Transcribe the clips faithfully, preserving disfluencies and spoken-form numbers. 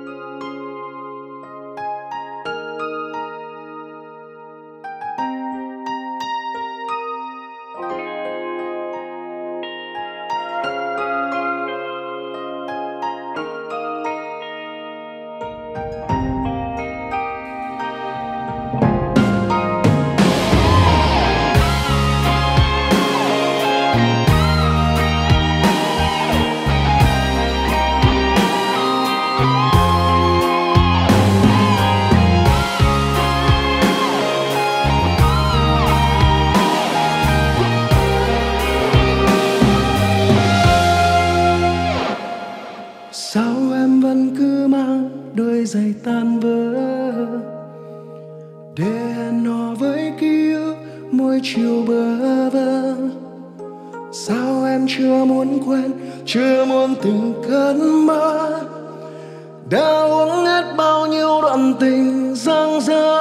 giày tan vỡ để hẹn hò với ký ức mỗi chiều bơ vơ. Sao em chưa muốn quên, chưa muốn từng cơn mơ, đã uống hết bao nhiêu đoạn tình dang dở.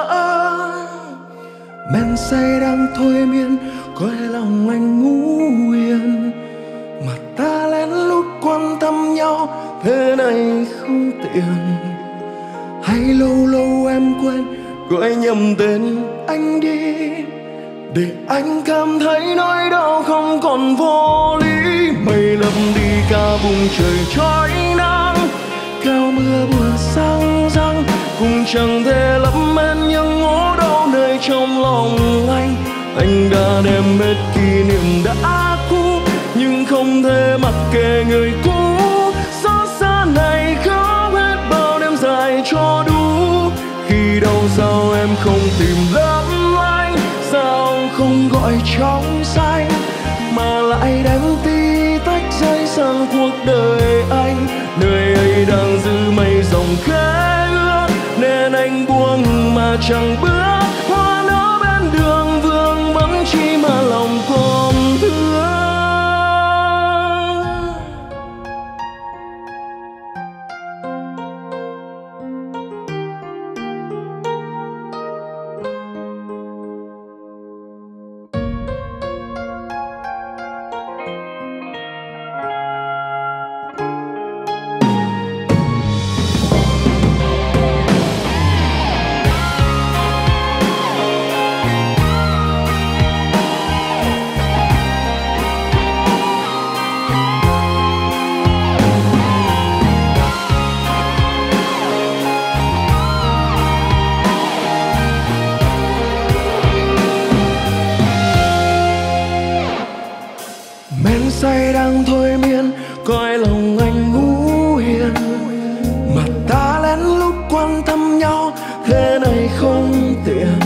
Men say đang thôi miên coi lòng anh ngủ yên, mà ta lén lút quan tâm nhau thế này không tiện. Hay lâu lâu em quên gọi nhầm tên anh đi, để anh cảm thấy nỗi đau không còn vô lý. Mây lấp đi cả vùng trời trói nắng, cao mưa vừa sang răng cũng chẳng thể lấp hết những ngố đau nơi trong lòng anh. Anh đã đem hết kỷ niệm đã cũ, nhưng không thể mặc kệ người cũ. Xót xa này khóc hết bao đêm dài cho đủ. Khi đâu sao em không tìm lấp lánh, sao không gọi trong xanh, mà lại đem tí tách rơi sang cuộc đời anh. Nơi ấy đang giữ mây dòng khẽ ước, nên anh buông mà chẳng bước. Hoa nở bên đường vương vấn chi mà lòng còn thương. Say đang thôi miên coi lòng anh ngủ yên, mà ta lén lút quan tâm nhau thế này không tiện.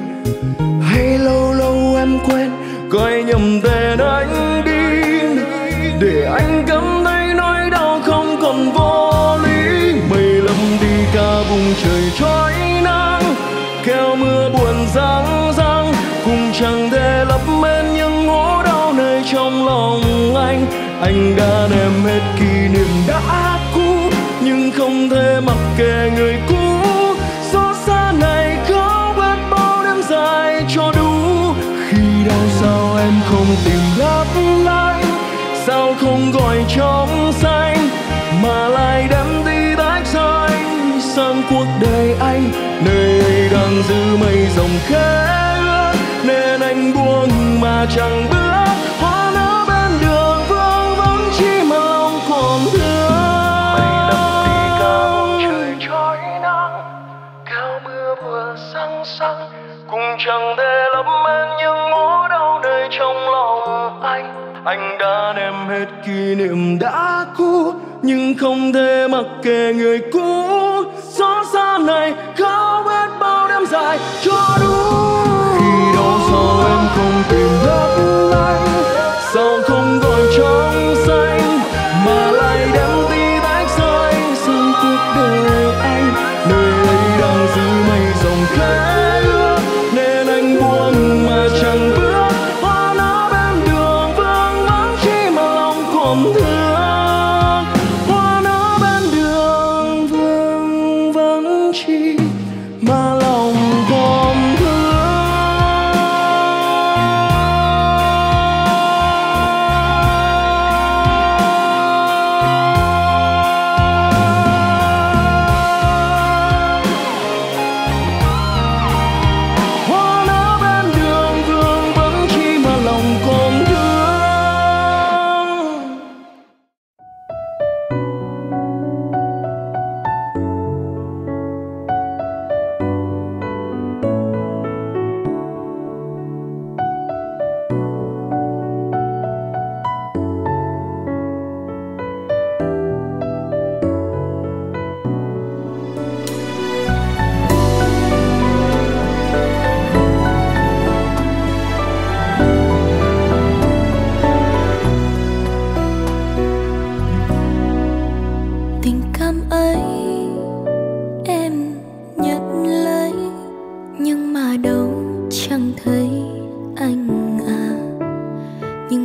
Hay lâu lâu em quên coi nhầm tên anh đi, để anh cảm thấy nỗi đau không còn vô lý. Mây lấp đi cả vùng trời trói nắng, kéo mưa buồn răng răng cũng chẳng thể lấp hết những ngố đau nơi trong lòng anh. Anh đã đem hết kỷ niệm đã cũ, nhưng không thể mặc kệ người cũ. Xót xa này khóc hết bao đêm dài cho đủ. Khi đau sao em không tìm lấp lánh, sao không gọi trong xanh, mà lại đem tí tách rơi sang cuộc đời anh. Nơi ấy đang giữ mây dòng khẽ ước, nên anh buông mà chẳng bước. Hoa nở bên đường vương vấn chi mà lòng còn thương. Mây lấp đi cả vùng trời trói nắng, kéo mưa vừa sang sang cũng chẳng thể lấp hết những ngố đau nơi trong lòng anh. Anh đã đem hết kỷ niệm đã cũ, nhưng không thể mặc kệ người cũ. Xót xa này khóc hết bao đêm dài cho đủ. Khi đâu sao em không tìm lấp lánh, sao không gọi trong xanh, mà lại đem tí tách rơi sang cuộc đời anh. Nơi ấy đang giữ mây dòng khẽ ước, nên anh buông mà chẳng bước. Hoa nở bên đường vương vấn chi mà lòng còn thương. Hoa nở bên đường vương vấn chi mà lòng còn thương.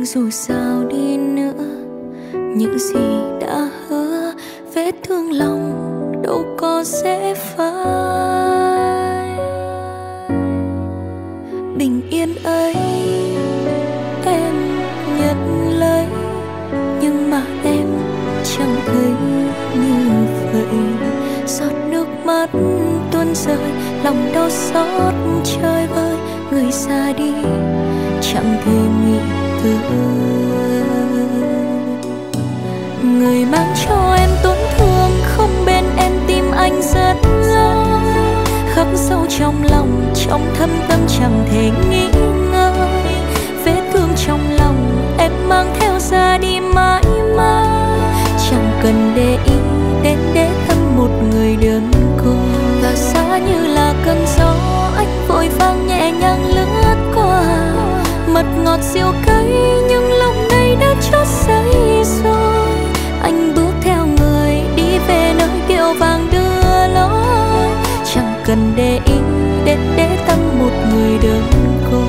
dù sao đi nữa, những gì đã hứa, vết thương lòng đâu có dễ phai. Bình yên ấy em nhận lấy, nhưng mà em chẳng thấy như vậy. Giọt nước mắt tuôn rơi, lòng đau xót chơi vơi. Người ra đi chẳng thể nghĩ tới, người mang cho em tổn thương, không bên em tim anh rất lâu. Khắc sâu trong lòng, trong thâm tâm chẳng thể nghĩ ngơi. Vết thương trong lòng em mang theo ra đi mãi mãi. Chẳng cần để ý đến để thăm một người đơn côi. Và xa như là cơn gió, anh vội vàng nhẹ nhàng lướt qua. Mật ngọt diệu cay nhưng lòng này đã chót say rồi. Anh bước theo người đi về nơi kiệu vàng đưa lối. Chẳng cần để ý đến để tâm một người đơn côi.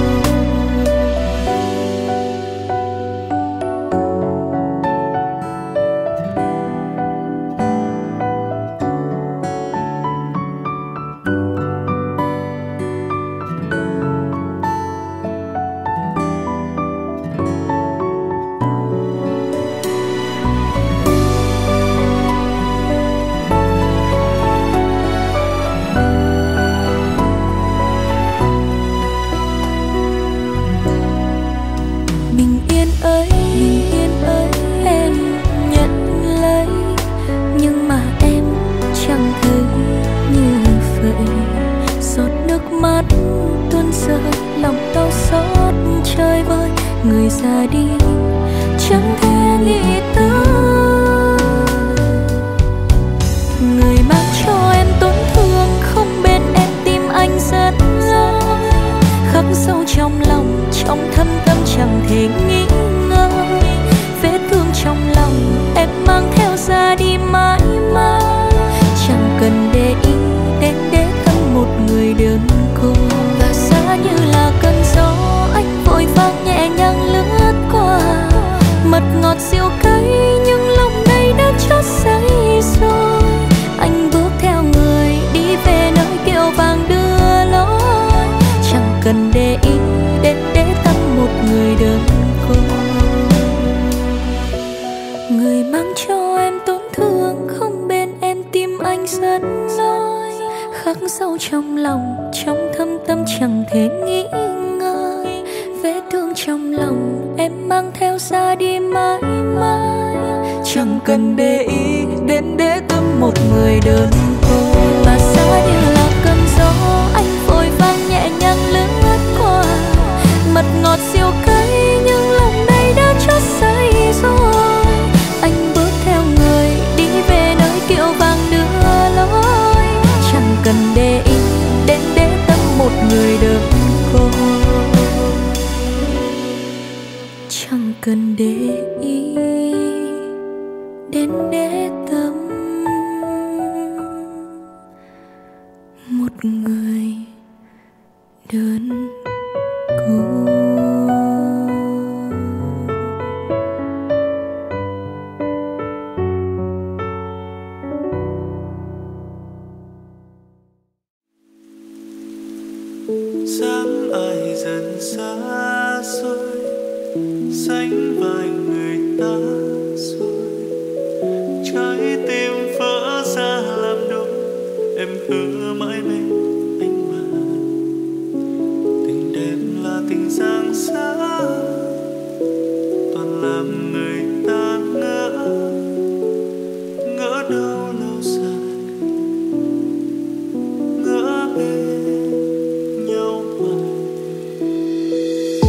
Người ra đi chẳng thể nghĩ tới, người mang cho em tổn thương, không bên em tim anh rất lâu. Khắc sâu trong lòng, trong thâm tâm chẳng thể nghĩ ngơi. Vết thương trong lòng em mang theo ra đi mãi mãi. Chẳng cần để ý đến để tâm một người đơn côi. Và xa như là cơn gió, anh vội vàng nhẹ nhàng lướt qua. Mật ngọt diệu cay nhưng lòng này đã chót say rồi. Anh bước theo người đi về nơi kiệu vàng đưa lối. Chẳng cần để ý đến để tâm một người đơn côi. Người mang cho em tổn thương, không bên em tim anh rất lối. Khắc sâu trong lòng, trong thâm tâm chẳng thể nghĩ ngơi. Vết thương trong lòng em mang theo ra đi mãi mãi. Chẳng cần để ý đến để tâm một người đơn côi. Và xa như là cơn gió, anh vội vàng nhẹ nhàng lướt qua. Mật ngọt diệu cay nhưng lòng này đã chót say rồi. Anh bước theo người đi về nơi kiệu vàng đưa lối. Chẳng cần để ý đến để tâm một người đơn côi. Chẳng cần để ý đến để tâm một người đơn côi. Dáng ai dần xa xôi, sánh vai người ta rồi. Trái tim vỡ ra làm đôi, em hứa mãi bên anh mà. Tình đẹp là tình giang xa, toàn làm người ta ngỡ. Ngỡ đâu lâu dài, ngỡ bên nhau hoài.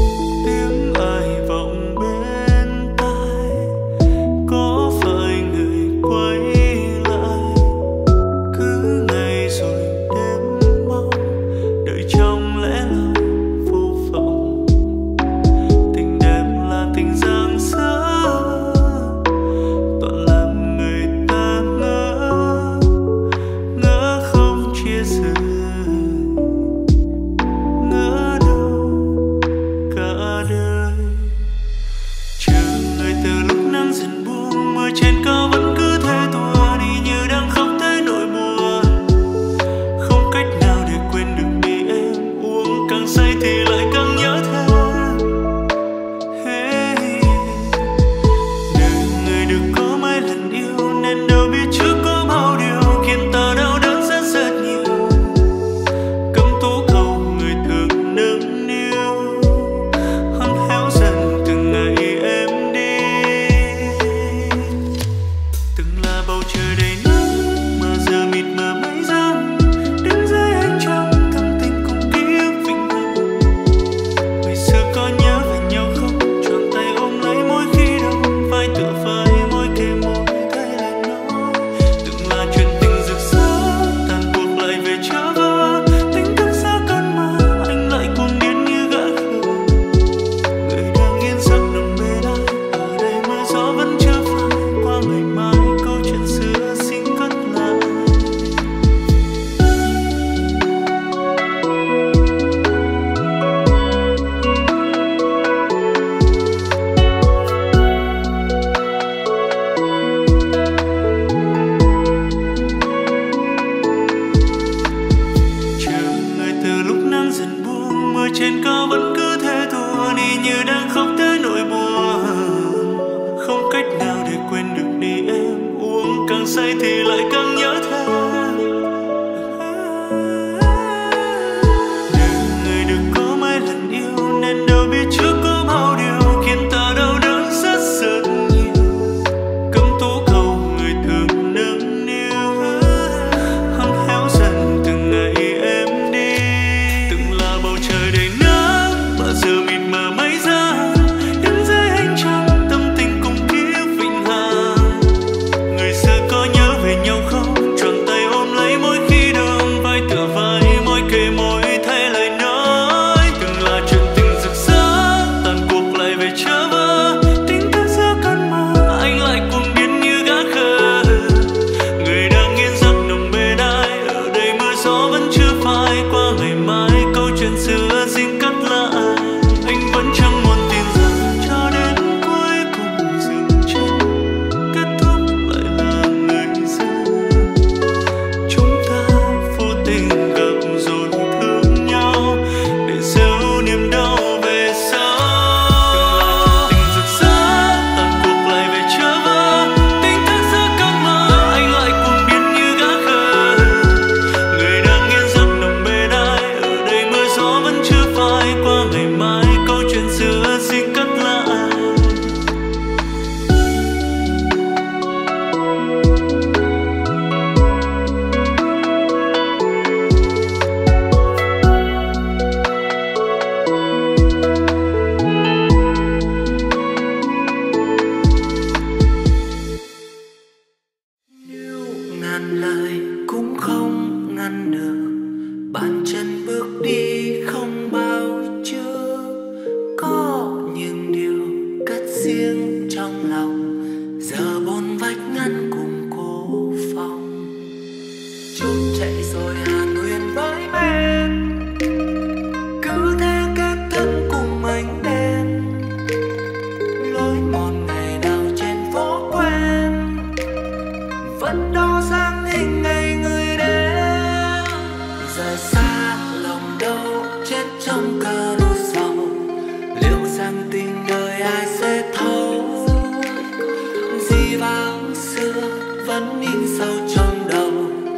ngàn lời cũng không ngăn được bàn chân bước đi không bao trước. Có những điều cất riêng trong lòng giờ bốn vách ngăn cùng cô phòng. Trốn chạy rồi hàn huyền với men, cứ thế kết thân cùng ánh đèn. Lối một ngày nào trên phố quen, vẫn đo dáng hình ngày người đến. Rời xa lòng đâu chết trong cơn sầu, liệu rằng tình đời ai sẽ thấu. Dĩ vãng xưa vẫn in sâu trong đầu.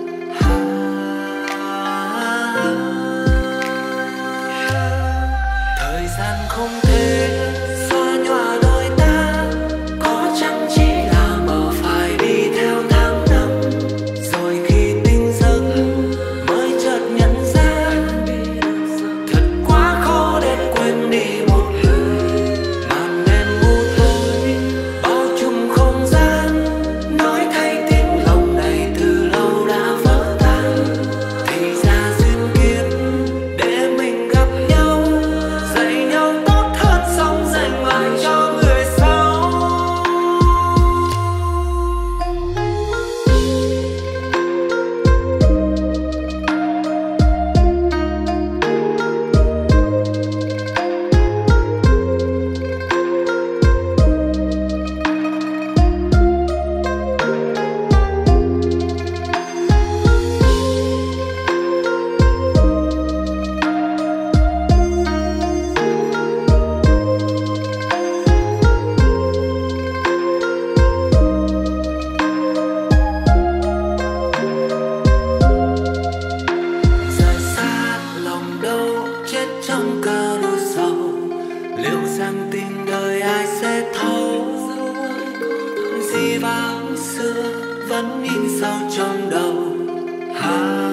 Thời gian không thể xóa nhòa đôi ta, có chăng chỉ là mơ phải đi theo tháng năm. Rồi khi tỉnh giấc mới chợt nhận ra, thật quá khó để quên đi một người. Màn đêm u tối bao trùm không gian, nói thay tiếng lòng này từ lâu đã vỡ tan. Thì ra duyên kiếp để mình gặp nhau, dạy nhau tốt hơn xong dành lại cho người sau. Rời xa lòng đâu chết trong cơn sầu, liệu rằng tình đời ai sẽ thấu. Dĩ vãng xưa vẫn in sâu trong đầu. À,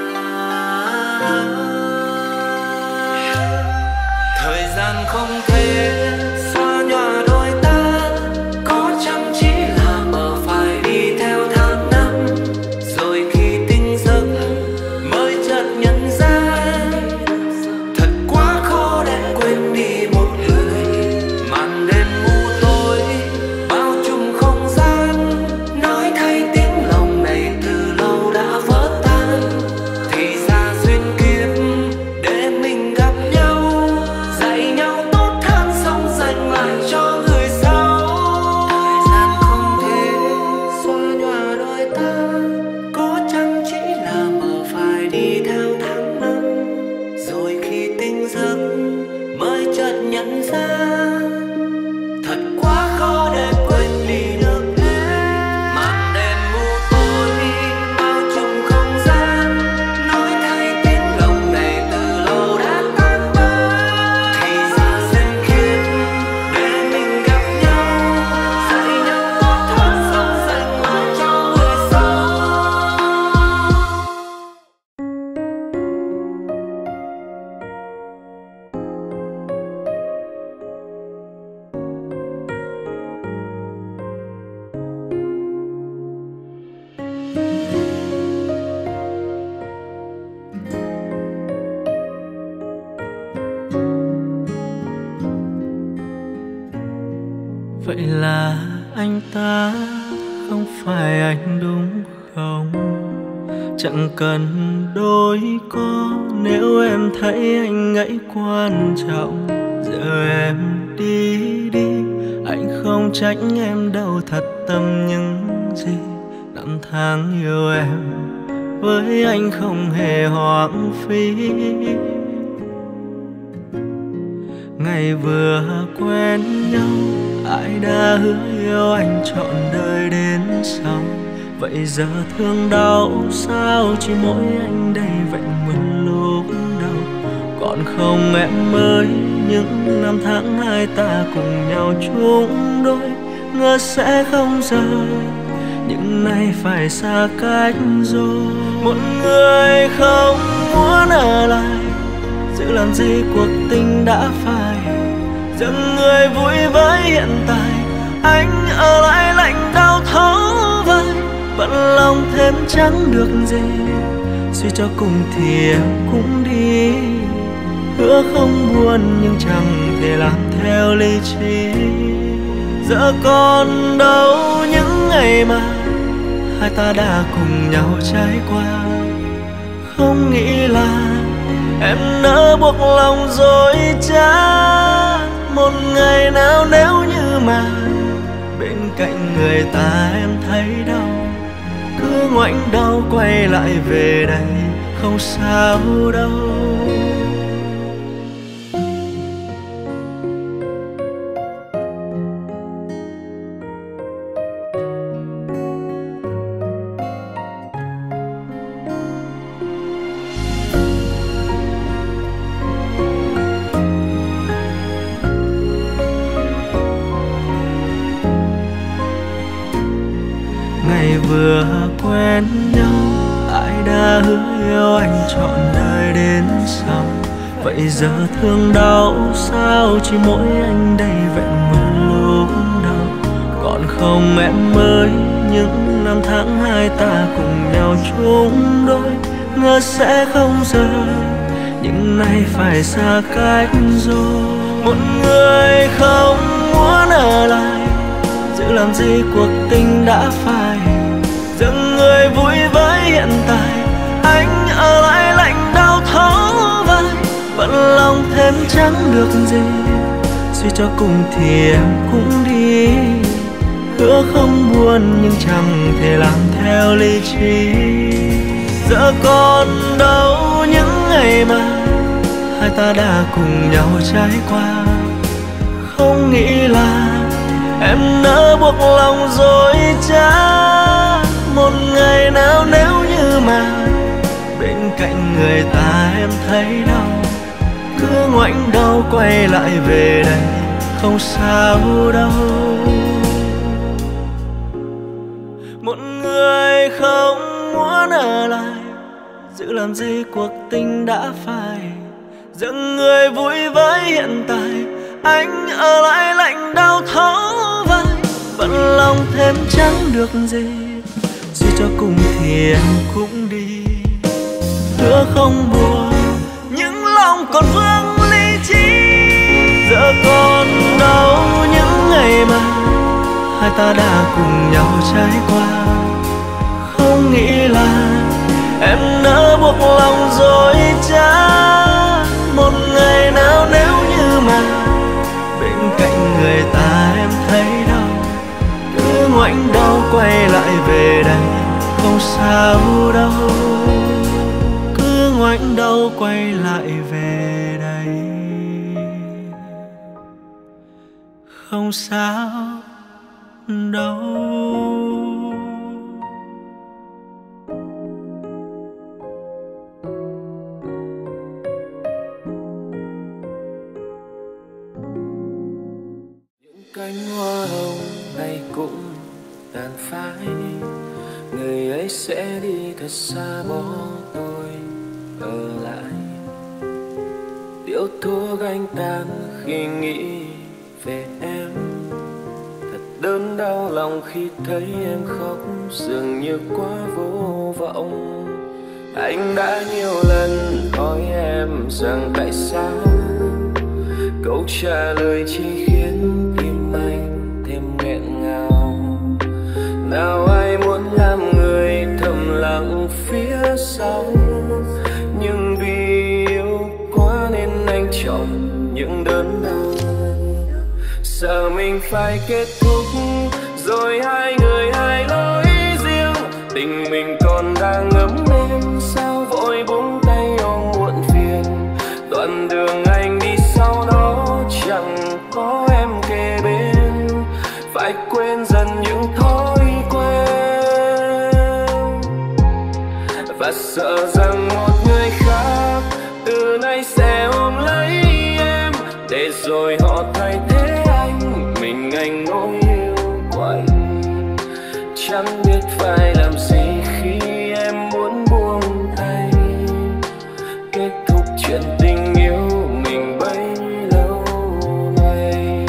thời gian không thể xóa nhòa đôi ta, có chăng chỉ là mơ phải đi theo tháng năm. Rồi khi tỉnh giấc mới chợt nhận ra, thật quá khó để quên đi một người. Màn đêm u tối bao trùm không gian, nói thay tiếng lòng này từ lâu đã vỡ tan. Thì ra duyên kiếp để mình gặp nhau, dạy nhau tốt hơn xong dành lại cho người sau. Thời gian không thể xóa nhòa đôi ta, có chăng chỉ là mơ phải đi theo tháng năm. Rồi khi tỉnh giấc mới chợt nhận ra, thật quá khó để quên đi được em. Màn đêm u tối bao trùm không gian, nói thay tiếng lòng này từ lâu đã tan biến. Thì ra duyên kiếp để mình gặp nhau, dạy nhau tốt hơn xong dành lại cho người sau. Vậy là anh ta không phải anh đúng không? Chẳng cần đôi co nếu em thấy anh ấy quan trọng. Giờ em đi đi, anh không trách em đâu, thật tâm những gì năm tháng yêu em với anh không hề hoang phí. Ngày vừa quen nhau ai đã hứa yêu anh trọn đời đến sau. Vậy giờ thương đau sao chỉ mỗi anh đây vẹn nguyên lúc đầu. Còn không em ơi, những năm tháng hai ta cùng nhau chung đôi, ngờ sẽ không rời nhưng nay phải xa cách rồi. Một người không muốn ở lại, giữ làm gì cuộc tình đã phai. Dừng người vui với hiện tại, anh ở lại lạnh đau thấu vai. vẫn lòng thêm chẳng được gì. Suy cho cùng thì em cũng đi, hứa không buồn nhưng chẳng thể làm theo lý trí. Giờ còn đâu những ngày mà hai ta đã cùng nhau trải qua. Không nghĩ là em nỡ buộc lòng dối trá. Một ngày nào nếu như mà bên cạnh người ta em thấy đau, cứ ngoảnh đầu quay lại về đây không sao đâu. Ngày vừa quen nhau, ai đã hứa yêu anh trọn đời đến sau. Vậy giờ thương đau sao chỉ mỗi anh đây vẹn nguyên lúc đầu. Còn không em ơi, những năm tháng hai ta cùng nhau chung đôi, ngờ sẽ không rời nhưng nay phải xa cách rồi. Một người không muốn ở lại, giữ làm gì cuộc tình đã phai. Dừng người vui với hiện tại, anh ở lại lạnh đau thấu vai. Vẫn lòng thêm chẳng được gì, suy cho cùng thì em cũng đi. Hứa không buồn nhưng chẳng thể làm theo lý trí. Giờ còn đâu những ngày mà hai ta đã cùng nhau trải qua. Không nghĩ là em nỡ buộc lòng dối trá. Một ngày nào nếu như mà bên cạnh người ta em thấy đau, cứ ngoảnh đầu quay lại về đây không sao đâu. Một người không muốn ở lại, giữ làm gì cuộc tình đã phai. Dừng người vui với hiện tại, anh ở lại lạnh đau thấu vai. Vẫn lòng thêm chẳng được gì, suy cho cùng thì em cũng đi. Hứa không buồn nhưng lòng còn vương lý trí. Giờ còn đâu những ngày mà hai ta đã cùng nhau trải qua. Không nghĩ là em nỡ buộc lòng dối trá. Một ngày nào nếu như mà bên cạnh người ta em thấy đau, cứ ngoảnh đầu quay lại về đây không sao đâu. Cứ ngoảnh đầu quay lại về đây không sao đâu. Cánh hoa hồng này cũng tàn phai, người ấy sẽ đi thật xa bỏ tôi ở lại. Điệu thuốc anh tan khi nghĩ về em, thật đớn đau lòng khi thấy em khóc dường như quá vô vọng. Anh đã nhiều lần hỏi em rằng tại sao, câu trả lời chỉ khiến tim anh thêm nghẹn ngào. Nào ai muốn làm người thầm lặng phía sau, nhưng vì yêu quá nên anh chọn những đớn đau. Sợ mình phải kết thúc rồi hai người hai lối riêng, tình mình còn đang ấm êm sao vội buông tay ôm muộn phiền. Đoạn đường anh đi sau đó chẳng có em kề bên, phải quên dần những thói quen. Và sợ rằng một người khác từ nay sẽ ôm lấy em, để rồi họ thay thế anh, mình anh nỗi yêu của anh. Chẳng biết phải làm gì khi em muốn buông tay, kết thúc chuyện tình yêu mình bấy lâu nay.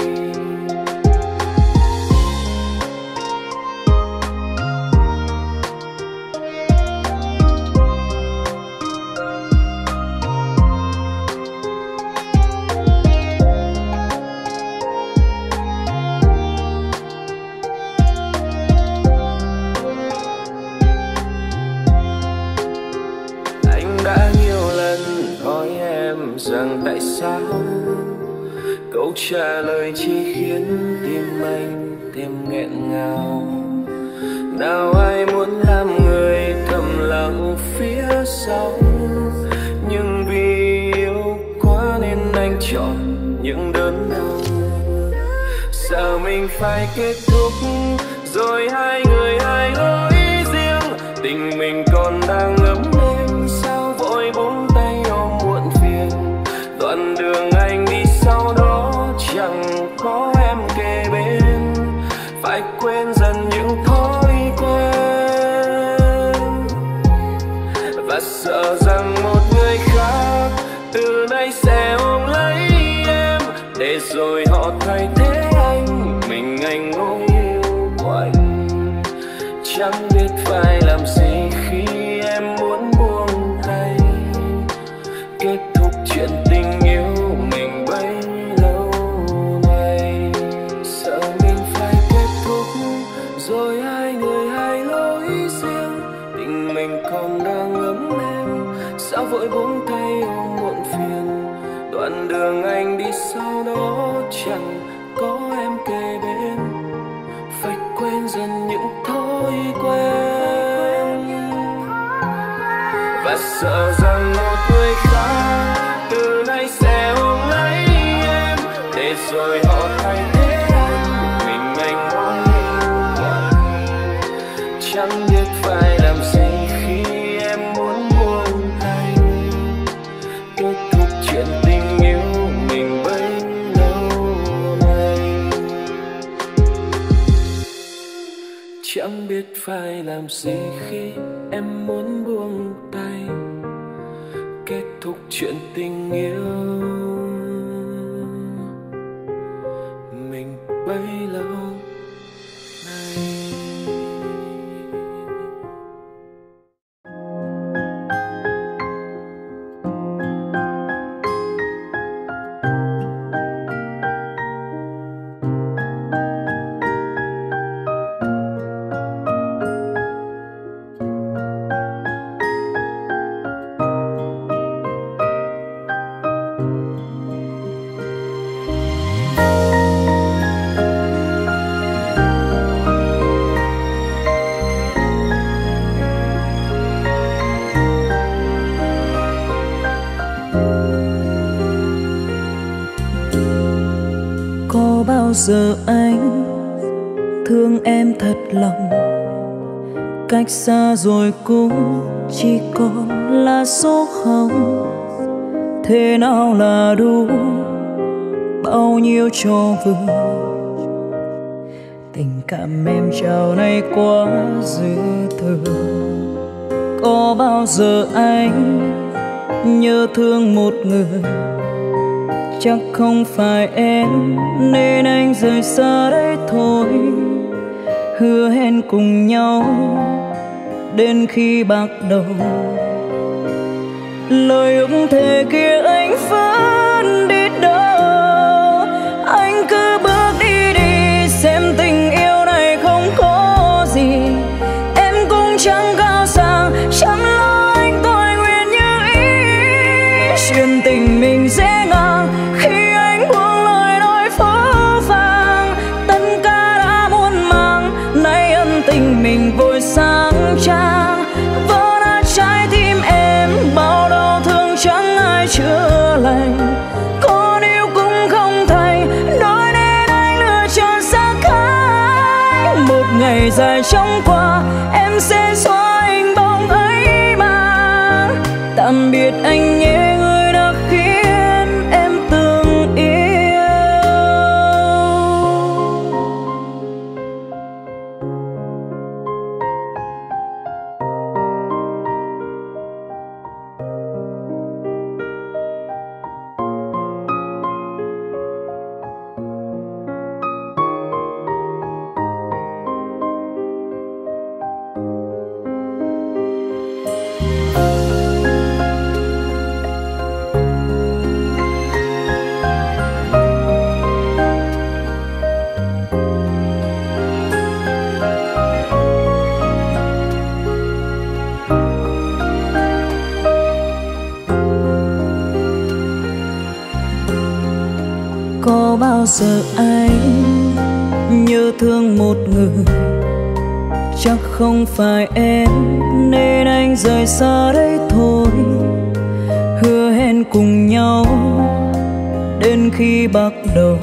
rằng tại sao câu trả lời chỉ khiến tim anh thêm nghẹn ngào. Nào ai muốn làm người thầm lặng phía sau, nhưng vì yêu quá nên anh chọn những đớn đau. Sao mình phải kết thúc rồi hai người hai lối riêng, tình mình còn đang ấm êm sao vội buông tay ôm muộn phiền. Đoạn đường anh đi sau đó chẳng có em kề bên, phải quên dần những thói quen và sợ rằng một người khác từ nay sẽ ôm lấy em, để rồi họ thay thế anh, mình anh ngồi yêu quạnh. Chẳng biết phải làm gì khi em muốn buông tay, kết thúc chuyện tình yêu mình bấy lâu nay. Sợ mình phải kết thúc rồi hai người hai lối riêng, tình mình còn đang ấm êm sao vội buông tay ôm muộn phiền. Đoạn đường anh đi sau đó chẳng có em kề bên, phải quên dần những thói quen và sợ rằng một người khác từ nay sẽ ôm lấy em, để rồi họ thay thế anh, mình anh muốn yêu quạnh. Chẳng biết phải làm gì khi em muốn buông tay, kết thúc chuyện tình yêu mình bấy lâu nay. Chẳng biết phải làm gì khi em muốn buông tay, kết thúc chuyện tình yêu mình bấy lâu nay. Bao giờ anh thương em thật lòng, cách xa rồi cũng chỉ còn là số không. Thế nào là đủ, bao nhiêu cho vừa, tình cảm em trao này quá dư thừa. Có bao giờ anh nhớ thương một người, chắc không phải em nên anh rời xa đây thôi. Hứa hẹn cùng nhau đến khi bạc đầu, lời ước thề kia anh vẫn biết đâu. Anh cứ bước đi đi, xem tình yêu này không có gì. Em cũng chẳng cao sang, chẳng lo anh tôi nguyện như ý. Chuyện tình mình dễ ngang khi anh buông lời nói phó phàng. Tất cả đã muôn màng, nay ân tình mình vội sáng trang. Vỡ nát trái tim em, bao đau thương chẳng ai chữa lành. Còn yêu cũng không thành, nói nên anh lựa chọn xa cách. Một ngày dài chóng qua, em sẽ xóa hình bóng ấy mà. Tạm biệt anh nhé, người đã khiến em từng yêu. bao giờ anh nhớ thương một người, chắc không phải em nên anh rời xa đây thôi. Hứa hẹn cùng nhau đến khi bắt đầu,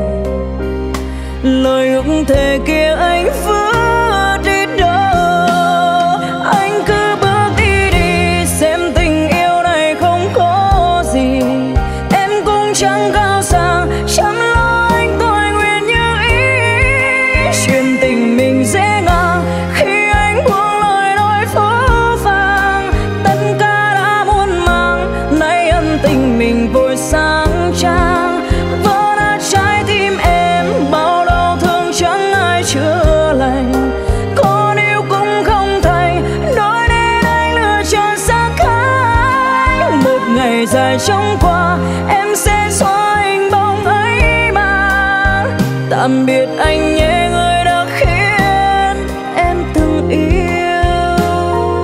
lời ước thề kia anh vừa đi đâu. Anh cứ bước đi đi, xem tình yêu này không có gì. Em cũng chẳng cao sang, chẳng lo anh tôi nguyện như ý. Chuyện tình mình dễ ngang khi anh buông lời nói phố vàng. Tất cả đã muôn màng, nay ân tình mình vội sáng trang. Vỡ nát trái tim em, bao đau thương chẳng ai chữa lành. Còn yêu cũng không thành, nói nên anh lựa chọn xa cách. Một ngày dài trôi qua, em sẽ xóa hình bóng ấy mà. Tạm biệt anh nhé người đã khiến em từng yêu.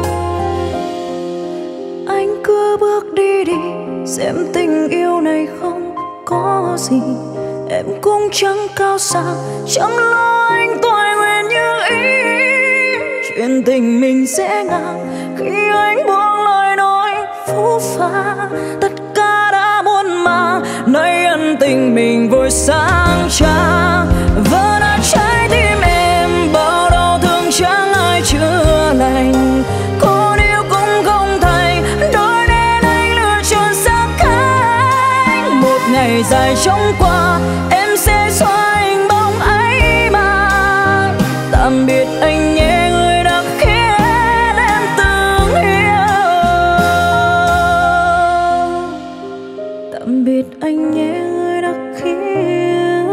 Anh cứ bước đi đi, xem tình yêu này không có gì. Em cũng chẳng cao sang, chẳng lo anh tôi nguyện như ý. Chuyện tình mình sẽ ngang khi anh buông lời nói phũ phàng. Tất cả đã muôn màng, nay ân tình mình vội sáng trang. Vỡ nát trái tim em, bao đau thương chẳng ai chữa lành. Còn yêu cũng không thành, đôi nên anh lựa chọn xa cách. Một ngày dài trôi qua, em sẽ xóa hình bóng ấy mà. Tạm biệt anh nhé người đã khiến em từng yêu. Tạm biệt anh nhé người đã khiến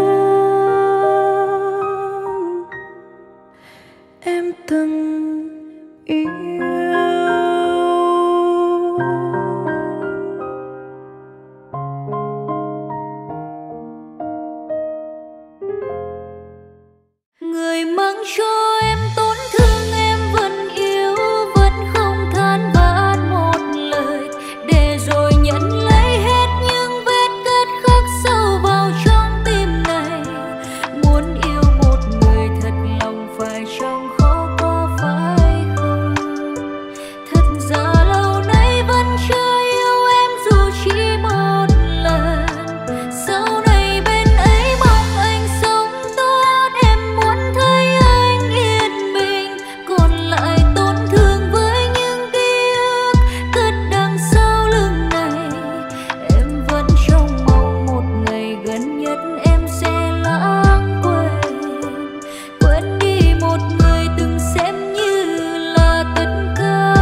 em từng yêu. Người mang cho em tổn thương em vẫn yêu, vẫn không than vãn một lời. Để rồi nhận lấy hết những vết cắt khắc sâu vào trong tim này. Muốn yêu một người thật lòng phải chăng khó có phải không? Thật ra lâu nay vẫn chưa yêu em dù chỉ một lần. Sau này bên ấy mong anh sống tốt, em muốn thấy anh yên bình. Còn lại tổn thương với những ký ức cất đằng sau lưng này. Em vẫn trông mong một ngày gần nhất em sẽ lãng quên. Quên đi một người từng xem như là tất cả.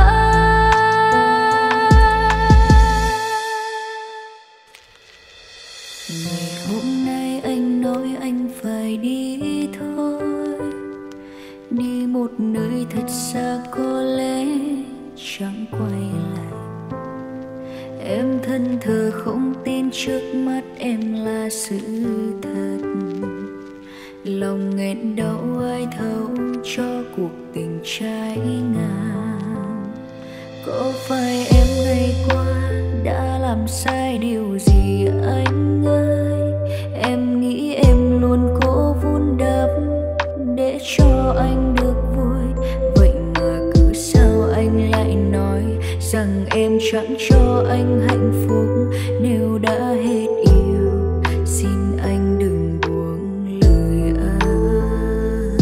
Ngày hôm nay anh nói anh phải đi thôi, đi một nơi thật xa có lẽ chẳng quay lại. Em thân thờ không tin trước mắt em là sự thật. Lòng nghẹn đau ai thấu cho cuộc tình trái ngang. Có phải em ngày qua đã làm sai điều gì anh ơi? Em nghĩ em luôn cố vun đắp để cho anh được vui. Vậy mà cứ sao anh lại nói rằng em chẳng cho anh hạnh phúc. Nếu đã hết yêu, xin anh đừng buông lời anh.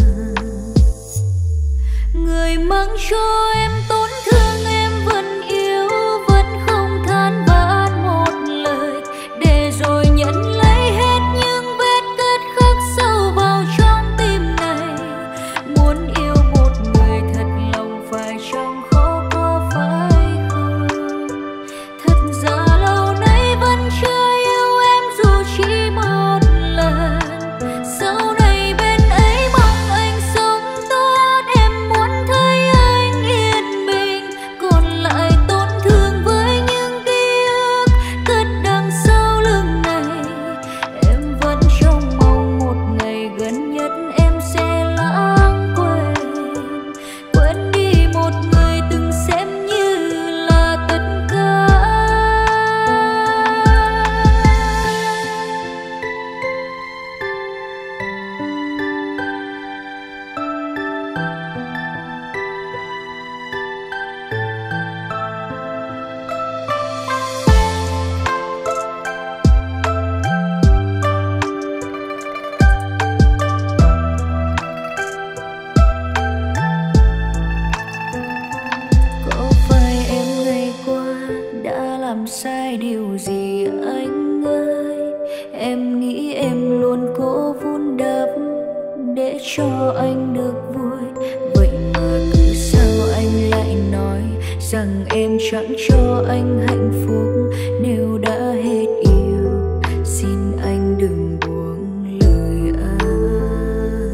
Người mang cho em tổn thương em vẫn yêu, vẫn không than vãn một lời. Để rồi nhận lấy hết những vết cắt khắc sâu vào trong tim này. Muốn yêu một người thật lòng phải chăng khó có phải không? Thật ra lâu nay vẫn chưa yêu em dù chỉ một lần. Sau này bên ấy mong anh sống tốt, em muốn thấy anh yên rằng em chẳng cho anh hạnh phúc nếu đã hết yêu. Xin anh đừng buông lời an.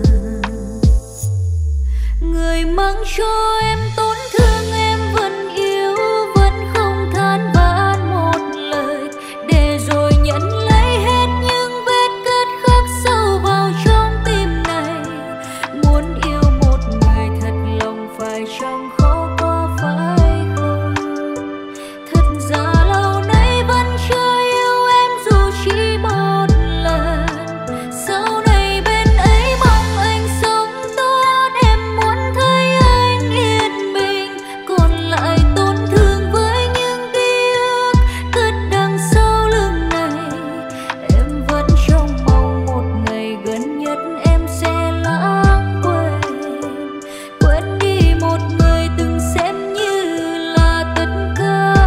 Người mang cho em tổn thương em vẫn yêu, vẫn không than vãn một lời, để rồi nhận lấy hết những vết cắt khắc sâu vào trong tim này. Muốn yêu một người thật lòng phải chăng khó quá phải không? Thật ra lâu nay vẫn chưa yêu em dù chỉ một lần. Sau này bên ấy mong anh sống tốt, em muốn thấy anh yên bình. Còn lại tổn thương với những ký ức cất đằng sau lưng này. Em vẫn trông mong một ngày gần nhất em sẽ lãng quên, quên đi một người từng xem như là tất cả.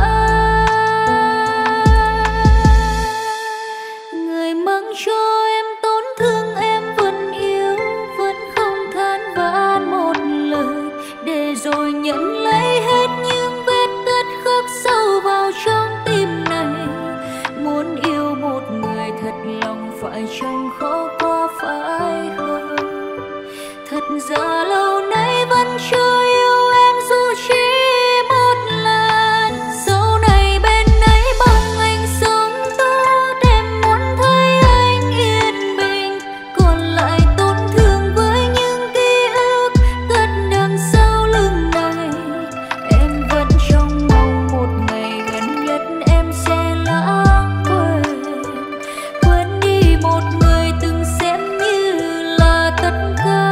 Người mang cho em tổn thương em vẫn yêu, vẫn không than vãn một lời, để rồi nhận lấy hết những vết cắt khắc sâu vào trong tim này. Muốn yêu một người thật lòng phải chăng khó quá phải không? Thật ra lâu nay vẫn chưa yêu em dù chỉ một lần. Sau này bên ấy mong anh sống tốt, em muốn thấy anh yên bình. Còn lại tổn thương với những ký ức cất đằng sau lưng này. Em vẫn trông mong một ngày gần nhất em sẽ lãng quên, quên đi một người từng xem như là tất cả.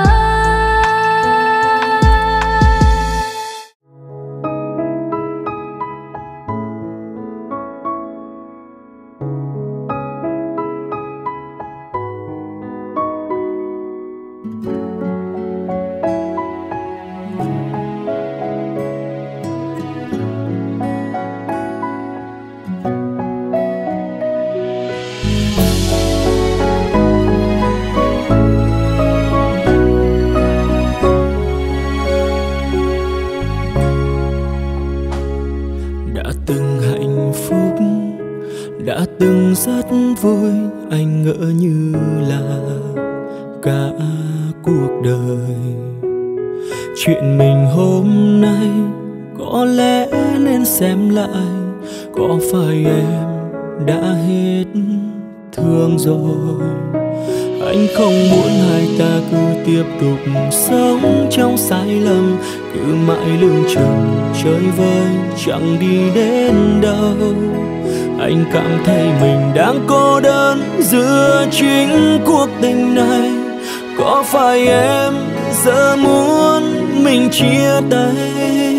Đã từng hạnh phúc, đã từng rất vui, anh ngỡ như là cả cuộc đời. Chuyện mình hôm nay có lẽ nên xem lại, có phải em đã hết thương rồi? Anh không muốn hai ta cứ tiếp tục sống trong sai lầm, cứ mãi lưng chừng chơi vơi chẳng đi đến đâu. Anh cảm thấy mình đang cô đơn giữa chính cuộc tình này. Có phải em giờ muốn mình chia tay?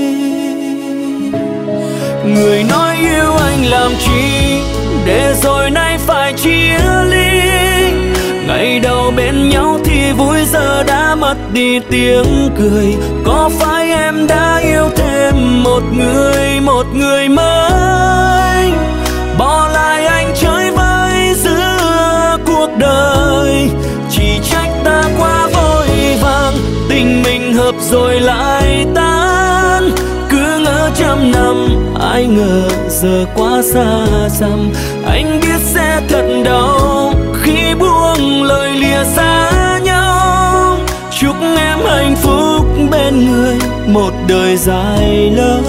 Người nói yêu anh làm chi, để rồi nay phải chia ly. Ngày đầu bên nhau thì vui, giờ đã mất đi tiếng cười. Có phải em đã yêu thêm một người, một người mới, bỏ lại anh chơi vơi giữa cuộc đời? Chỉ trách ta quá vội vàng, tình mình hợp rồi lại tan. Cứ ngỡ trăm năm, ai ngờ giờ quá xa xăm. Anh biết sẽ thật đau khi buông lời lìa xa nhau. Chúc em hạnh phúc bên người một đời dài lâu.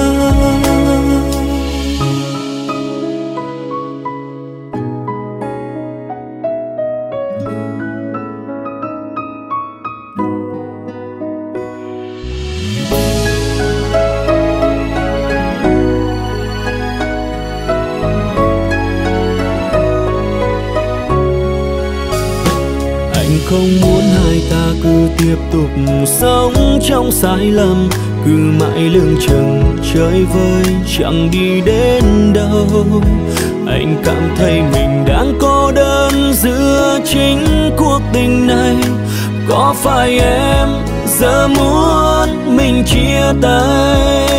Không muốn hai ta cứ tiếp tục sống trong sai lầm, cứ mãi lưng chừng chơi vơi chẳng đi đến đâu. Anh cảm thấy mình đang cô đơn giữa chính cuộc tình này. Có phải em giờ muốn mình chia tay?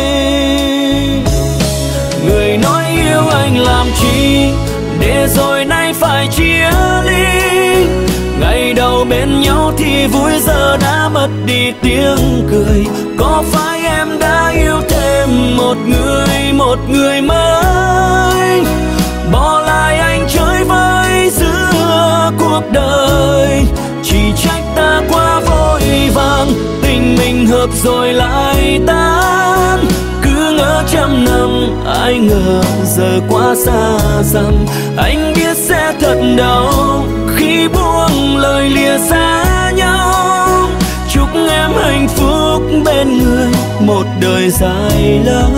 Người nói yêu anh làm chi, để rồi nay phải chia ly. Ngày đầu bên nhau thì vui, giờ đã mất đi tiếng cười. Có phải em đã yêu thêm một người, một người mới, bỏ lại anh chơi vơi giữa cuộc đời? Chỉ trách ta quá vội vàng, tình mình hợp rồi lại tan. Cứ ngỡ trăm năm, ai ngờ giờ quá xa dần. Anh biết sẽ thật đau khi buông lời lìa xa nhau. Chúc em hạnh phúc bên người một đời dài lâu.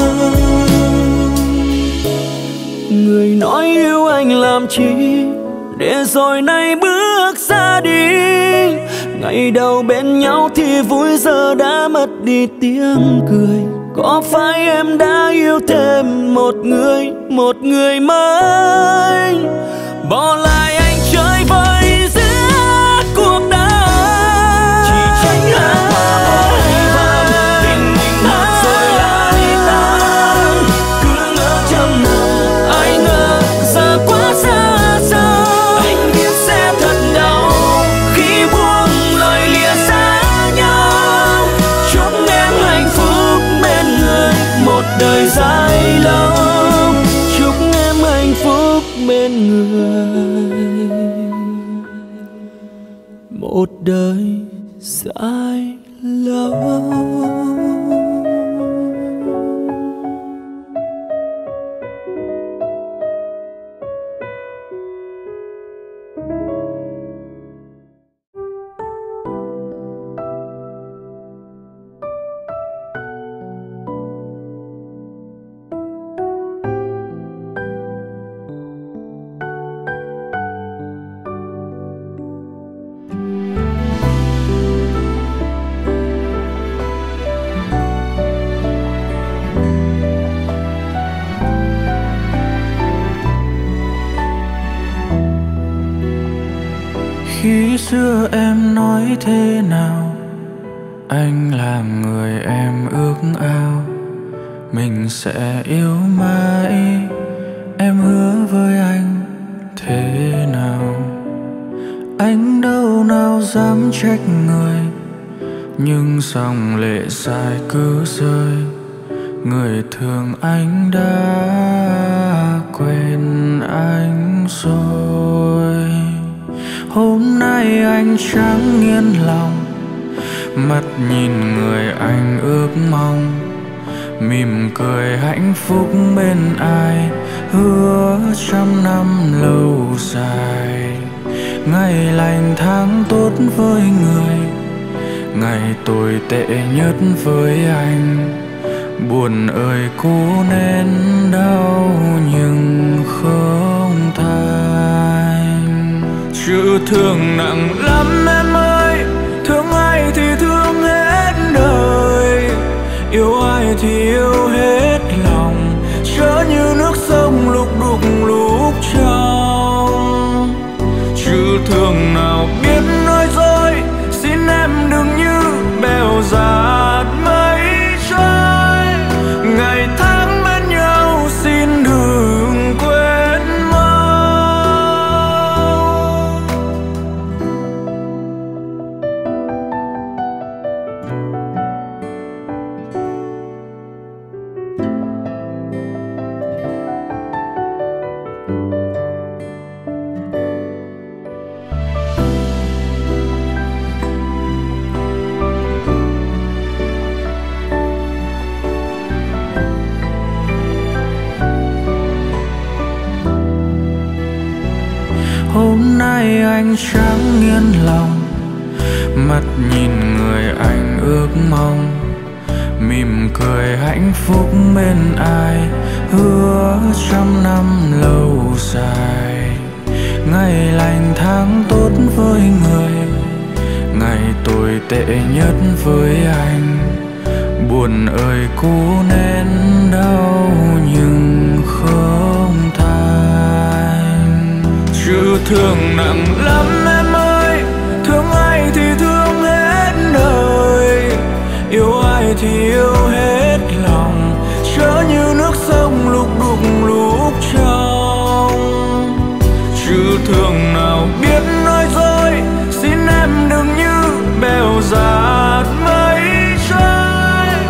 Người nói yêu anh làm chi, để rồi nay bước ra đi. Ngày đầu bên nhau thì vui, giờ đã mất đi tiếng cười. Có phải em đã yêu thêm một người, một người mới, bỏ lại anh chơi vơi giữa cuộc đời? Chỉ trách là quá vội vàng, tình mình hợp rồi lại tan. Cứ ngỡ trăm năm, ai ngờ giờ quá xa xôi. Anh biết sẽ thật đau khi buông lời lìa xa nhau. Chúc em hạnh phúc bên người một đời dài lâu. Chúc em hạnh phúc bên người một đời dài lâu. Khi xưa em nói thế nào, anh là người em ước ao. Mình sẽ yêu mãi, em hứa với anh thế nào. Anh đâu nào dám trách người, nhưng dòng lệ dài cứ rơi. Người thương anh đã quên anh rồi. Hôm nay anh chẳng yên lòng, mắt nhìn người anh ước mong. Mỉm cười hạnh phúc bên ai, hứa trăm năm lâu dài. Ngày lành tháng tốt với người, ngày tồi tệ nhất với anh. Buồn ơi cố nén đau nhưng không thành. Chữ thương nặng lắm em ơi, thương ai thì thương hết đời, yêu ai thì yêu hết lòng. Chớ như nước sông lúc đục lúc trong. Chữ thương nào biết nói dối, xin em đừng như bèo dạt mây trôi. Ngày tháng bên nhau xin đừng quên mau. Hôm nay anh chẳng yên lòng, mắt nhìn người anh ước mong. Mỉm cười hạnh phúc bên ai, hứa trăm năm lâu dài. Ngày lành tháng tốt với người, ngày tồi tệ nhất với anh. Buồn ơi cố nén đau nhưng không thành. Chữ thương nặng lắm em ơi, thương ai thì thương hết đời, yêu ai thì yêu hết lòng. Chớ như nước sông lúc đục lúc trong. Chữ thương nào biết nói dối, xin em đừng như bèo dạt mây trôi.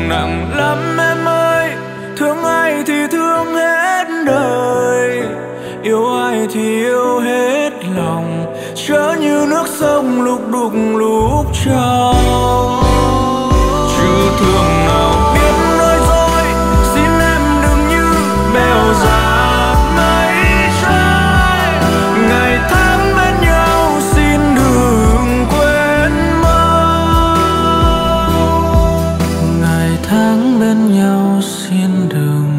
nặng lắm em ơi. Thương ai thì thương hết đời, yêu ai thì yêu hết lòng, chớ như nước sông lúc đục lúc trong. Chứ thương nào biết nói dối, xin em đừng như bèo già mây trôi. Ngày tháng bên nhau xin đừng quên mau, ngày tháng bên nhau xin đừng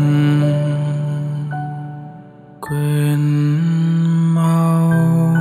quên mau.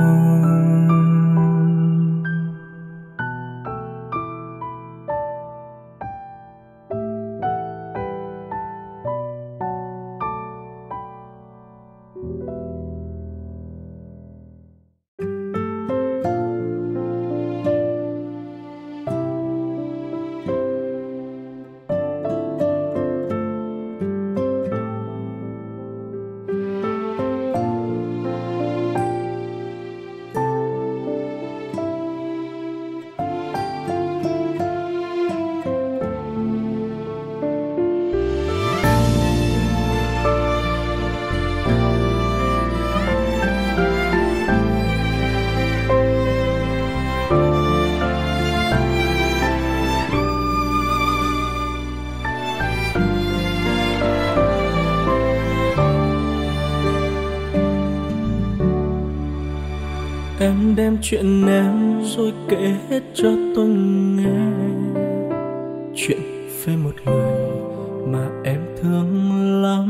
Em đem chuyện em rồi kể hết cho tôi nghe, chuyện về một người mà em thương lắm.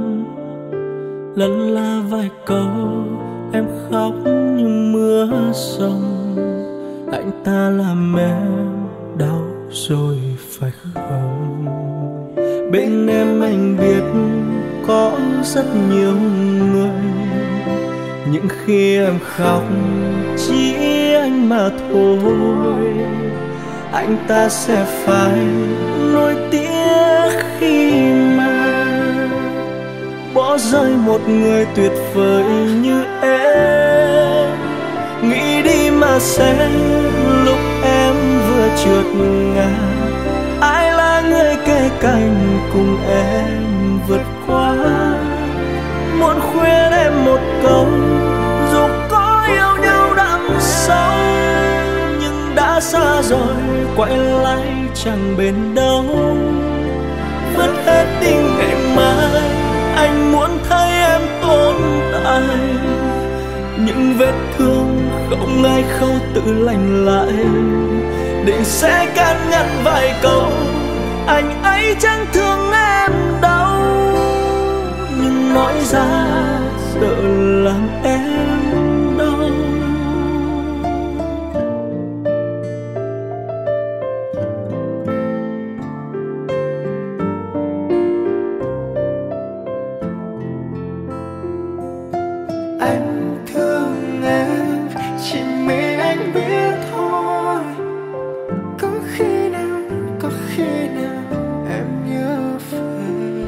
Lân la vài câu em khóc như mưa sông, anh ta làm em đau rồi phải không? Bên em anh biết có rất nhiều người, những khi em khóc chỉ anh mà thôi. Anh ta sẽ phải nỗi tiếc khi mà bỏ rơi một người tuyệt vời như em. Nghĩ đi mà xem lúc em vừa trượt ngã, ai là người kề cạnh cùng em vượt qua. Muốn khuyên em một câu, dù có yêu nhau đậm sâu, nhưng đã xa rồi quay lại chẳng bền đâu. Vứt hết tình ngày mai, anh muốn thấy em tồn tại. Những vết thương không ai khâu tự lành lại, định sẽ can ngăn vài câu, anh ấy chẳng thương em đâu. Nhưng nói ra sợ làm em đau. Anh thương em chỉ mình anh biết thôi. Có khi nào, có khi nào em nhớ phần.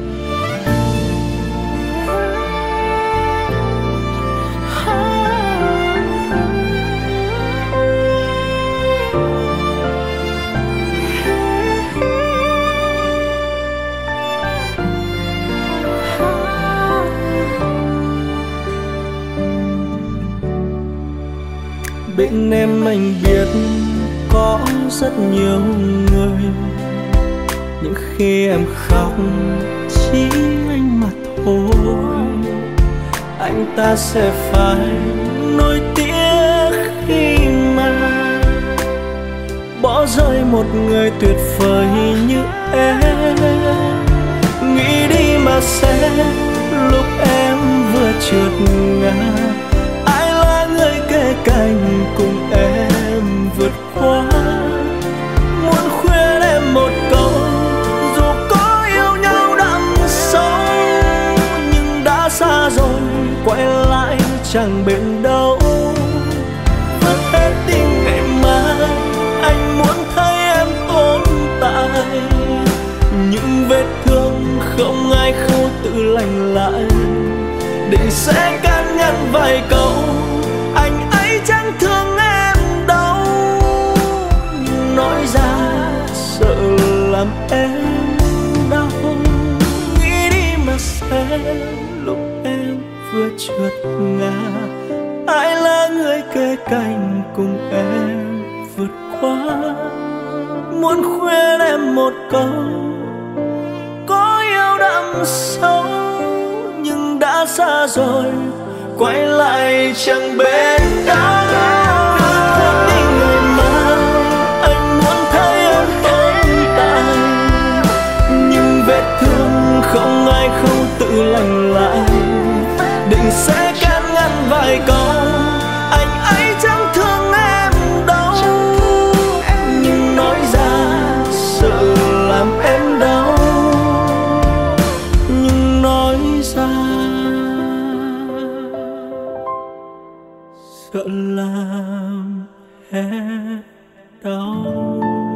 Bên em anh biết có rất nhiều người, những khi em khóc chỉ anh mà thôi. Anh ta sẽ phải nỗi tiếc khi mà bỏ rơi một người tuyệt vời như em. Nghĩ đi mà xem lúc em vừa trượt ngã, ai là người kề cạnh cùng em vượt qua. Muốn khuyên em một câu, dù có yêu nhau đậm sâu, nhưng đã xa rồi quay lại chẳng bền đâu. Vứt hết tình ngày mai, anh muốn thấy em tồn tại. Những vết thương không ai khâu tự lành lại, định sẽ can ngăn vài câu, anh ấy chẳng thương em đâu. Nhưng nói ra sợ làm em vừa trượt ngã. Ai là người kề cạnh cùng em vượt qua? Muốn khuyên em một câu, có yêu đậm sâu nhưng đã xa rồi, quay lại chẳng bên đó. Quên đi ngày mai, anh muốn thấy em tồn tại, nhưng vết thương không ai không tự lành lại. Định sẽ can ngăn vài câu, anh ấy chẳng thương em đâu, nhưng nói ra sợ làm em đau, nhưng nói ra sợ làm em đau.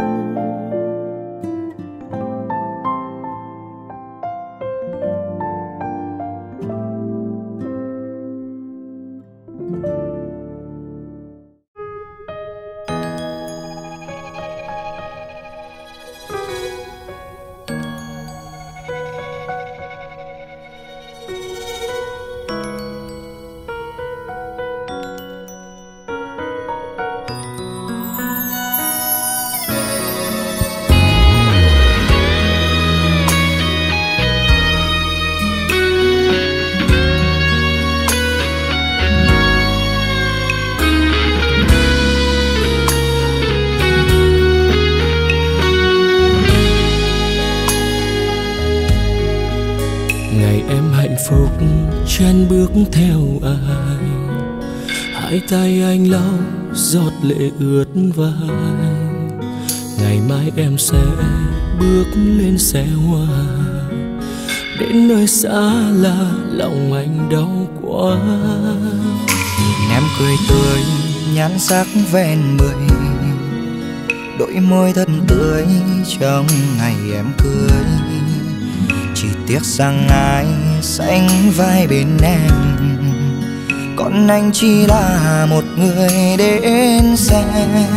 Chân bước theo ai, hai tay anh lau giọt lệ ướt vai. Ngày mai em sẽ bước lên xe hoa, đến nơi xa lạ lòng anh đau quá. Nhìn em cười tươi nhan sắc ven mười, đôi môi thật tươi trong ngày em cưới. Chỉ tiếc rằng ai sánh vai bên em, còn anh chỉ là một người đến xem.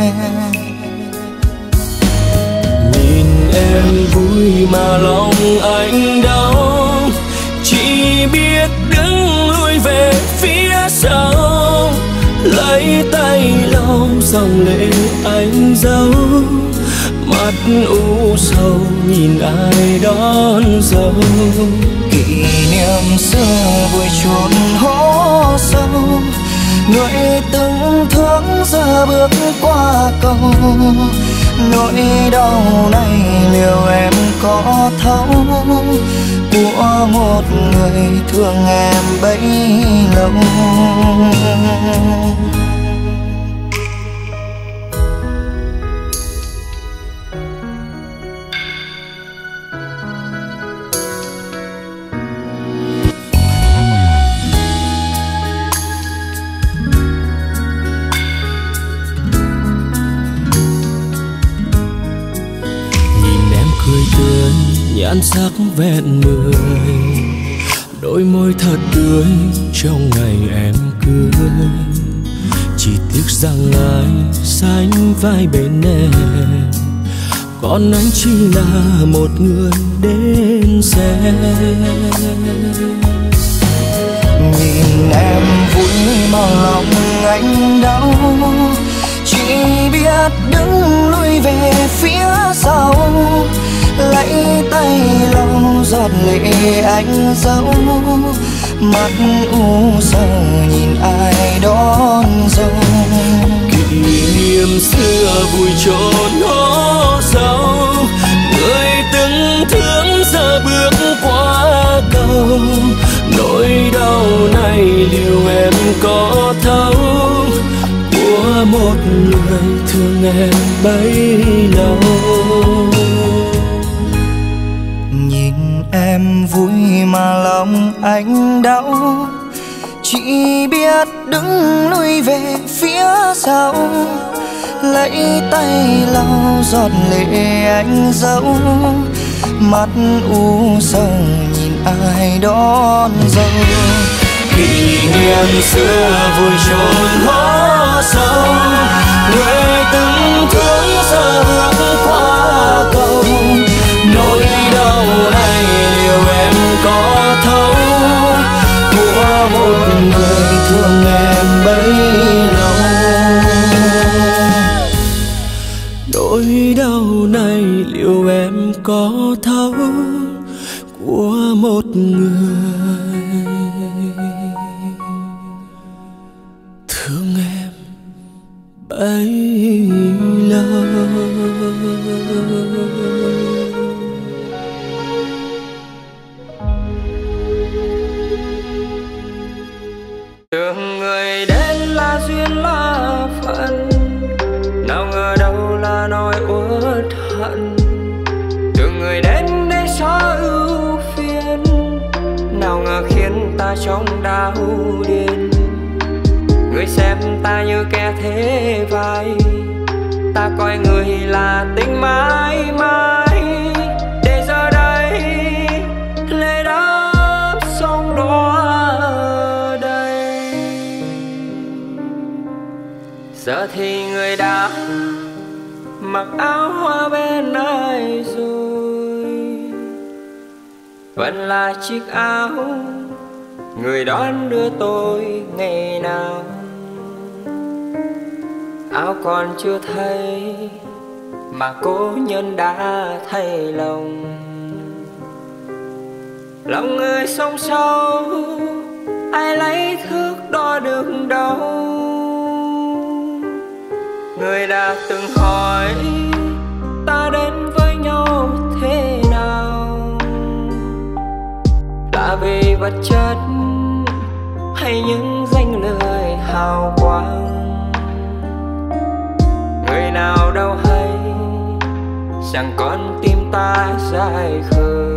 Nhìn em vui mà lòng anh đau, chỉ biết đứng lui về phía sau, lấy tay lau dòng lệ anh giấu. Mắt u sầu nhìn ai đón dâu, kỷ niệm xưa vui chốn hố sâu. Người từng thương giờ bước qua cầu, nỗi đau này liệu em có thấu, của một người thương em bấy lâu. nhan sắc vẹn mười, đôi môi thật tươi trong ngày em cưới. Chỉ tiếc rằng ai sánh vai bên em, còn anh chỉ là một người đến xem. Nhìn em vui mà lòng anh đau, chỉ biết đứng lui về phía sau, lấy tay lau giọt lệ anh giấu. Mắt u sầu nhìn ai đón dâu, kỷ niệm xưa vui trốn hố sâu. Người từng thương giờ bước qua cầu, nỗi đau này liệu em có thấu, của một người thương em bấy lâu. Nhìn em vui mà lòng anh đau, chỉ biết đứng lui về phía sau, lấy tay lau giọt lệ anh giấu. Mắt u sầu nhìn ai đón dâu, kỷ niệm xưa vui trốn hố sâu. Người từng thương giờ bước qua cầu, nỗi đau này liệu em có thấu, của một Nỗi đau này liệu em có thấu của một người thương em bấy lâu. Tưởng người đến là duyên là phận, nào ngờ đâu là nỗi uất hận. Tưởng người đến để xóa ưu phiền, nào ngờ khiến ta trong đau điên. Người xem ta như kẻ thế vai, ta coi người là tình mãi mãi. Để giờ đây lệ đáp sông đỏ đây. Giờ thì người đã mặc áo hoa bên ai rồi, vẫn là chiếc áo người đón đưa tôi ngày nào. Áo còn chưa thấy mà cố nhân đã thay lòng. Lòng người sông sâu ai lấy thước đo được đâu. Người đã từng hỏi ta đến với nhau thế nào, là vì vật chất hay những danh lời hào quang. Người nào đâu hay rằng con tim ta dài khờ,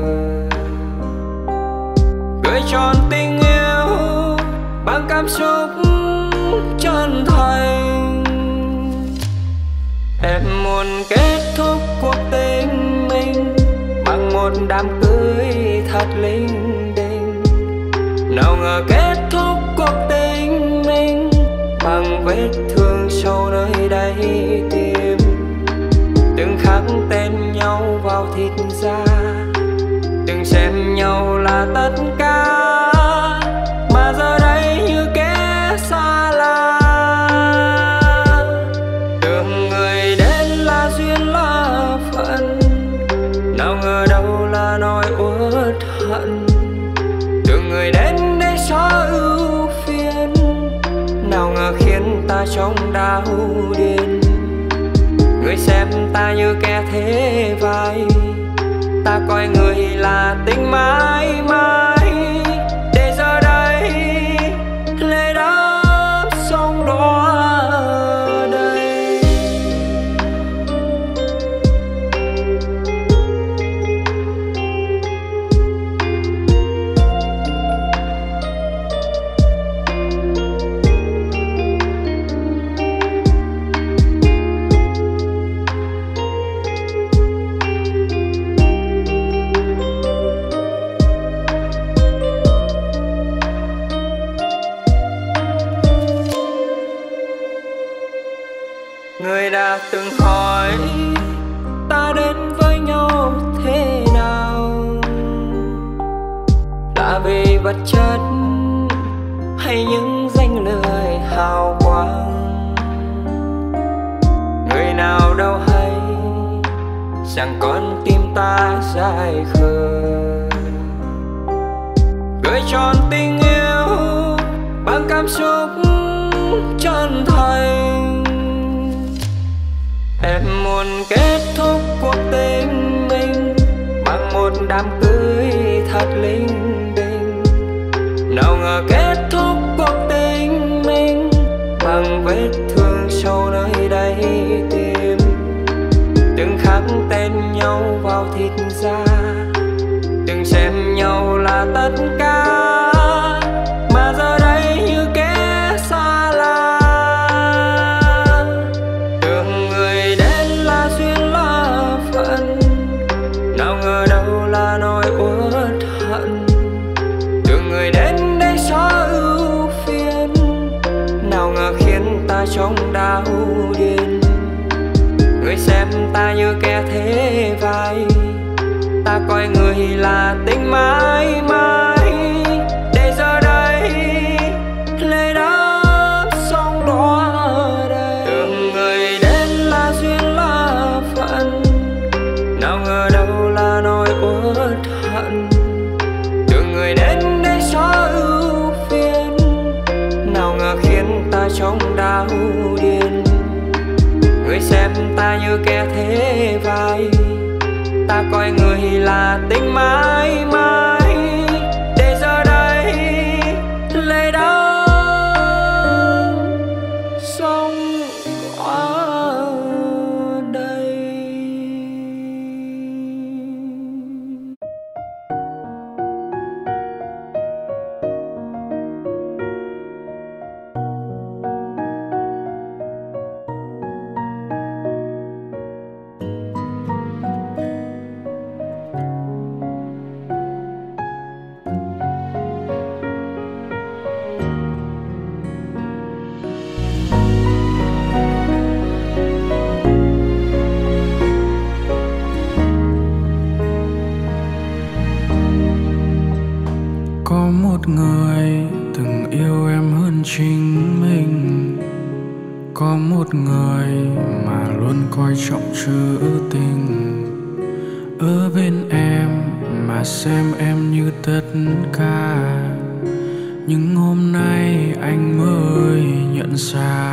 gửi tròn tình yêu bằng cảm xúc chân thành. Em muốn kết thúc cuộc tình mình bằng một đám cưới thật linh đình. Nào ngờ kết thúc cuộc tình mình bằng vết thương sâu nơi đáy tim. Từng khắc tên nhau vào thịt da, từng xem nhau là tất cả, mà giờ đây như kẻ xa lạ. Tưởng người đến là duyên là phận, nào ngờ đâu là nỗi uất hận. Tưởng người đến để xóa ưu phiền, nào ngờ khiến ta trong đau điên. Người xem ta như kẻ thế vai, ta coi người là tình mãi mãi. Để giờ đây lệ đáp sông đỏ đây. Người đã từng hỏi ta đến với nhau thế nào, là vì vật chất hay những danh lời hào quang. Người nào đâu hay rằng con tim ta dài khờ, gửi tròn tình yêu bằng cảm xúc chân thành. Em muốn kết thúc cuộc tình mình bằng một đám cưới thật linh đình. Nào ngờ kết thúc cuộc tình mình bằng vết thương sâu nơi đáy tim. Từng khắc tên nhau vào thịt da, từng xem nhau là tất cả, mà giờ đây như kẻ xa lạ. Nào ngờ đâu là nỗi uất hận. Tưởng người đến để xóa ưu phiền, nào ngờ khiến ta trong đau điên. Người xem ta như kẻ thế vai, ta coi người là tình mãi mãi. Để giờ đây lệ đáp sông đỏ đây. Tưởng người đến là duyên là ta như kẻ thế vai. Ta coi người là tình mãi mãi, để giờ đây lệ đau sông qua đây. Có một người từng yêu em hơn chính mình, có một người mà luôn coi trọng trữ tình. Ở bên em mà xem em như tất cả, nhưng hôm nay anh mới nhận ra.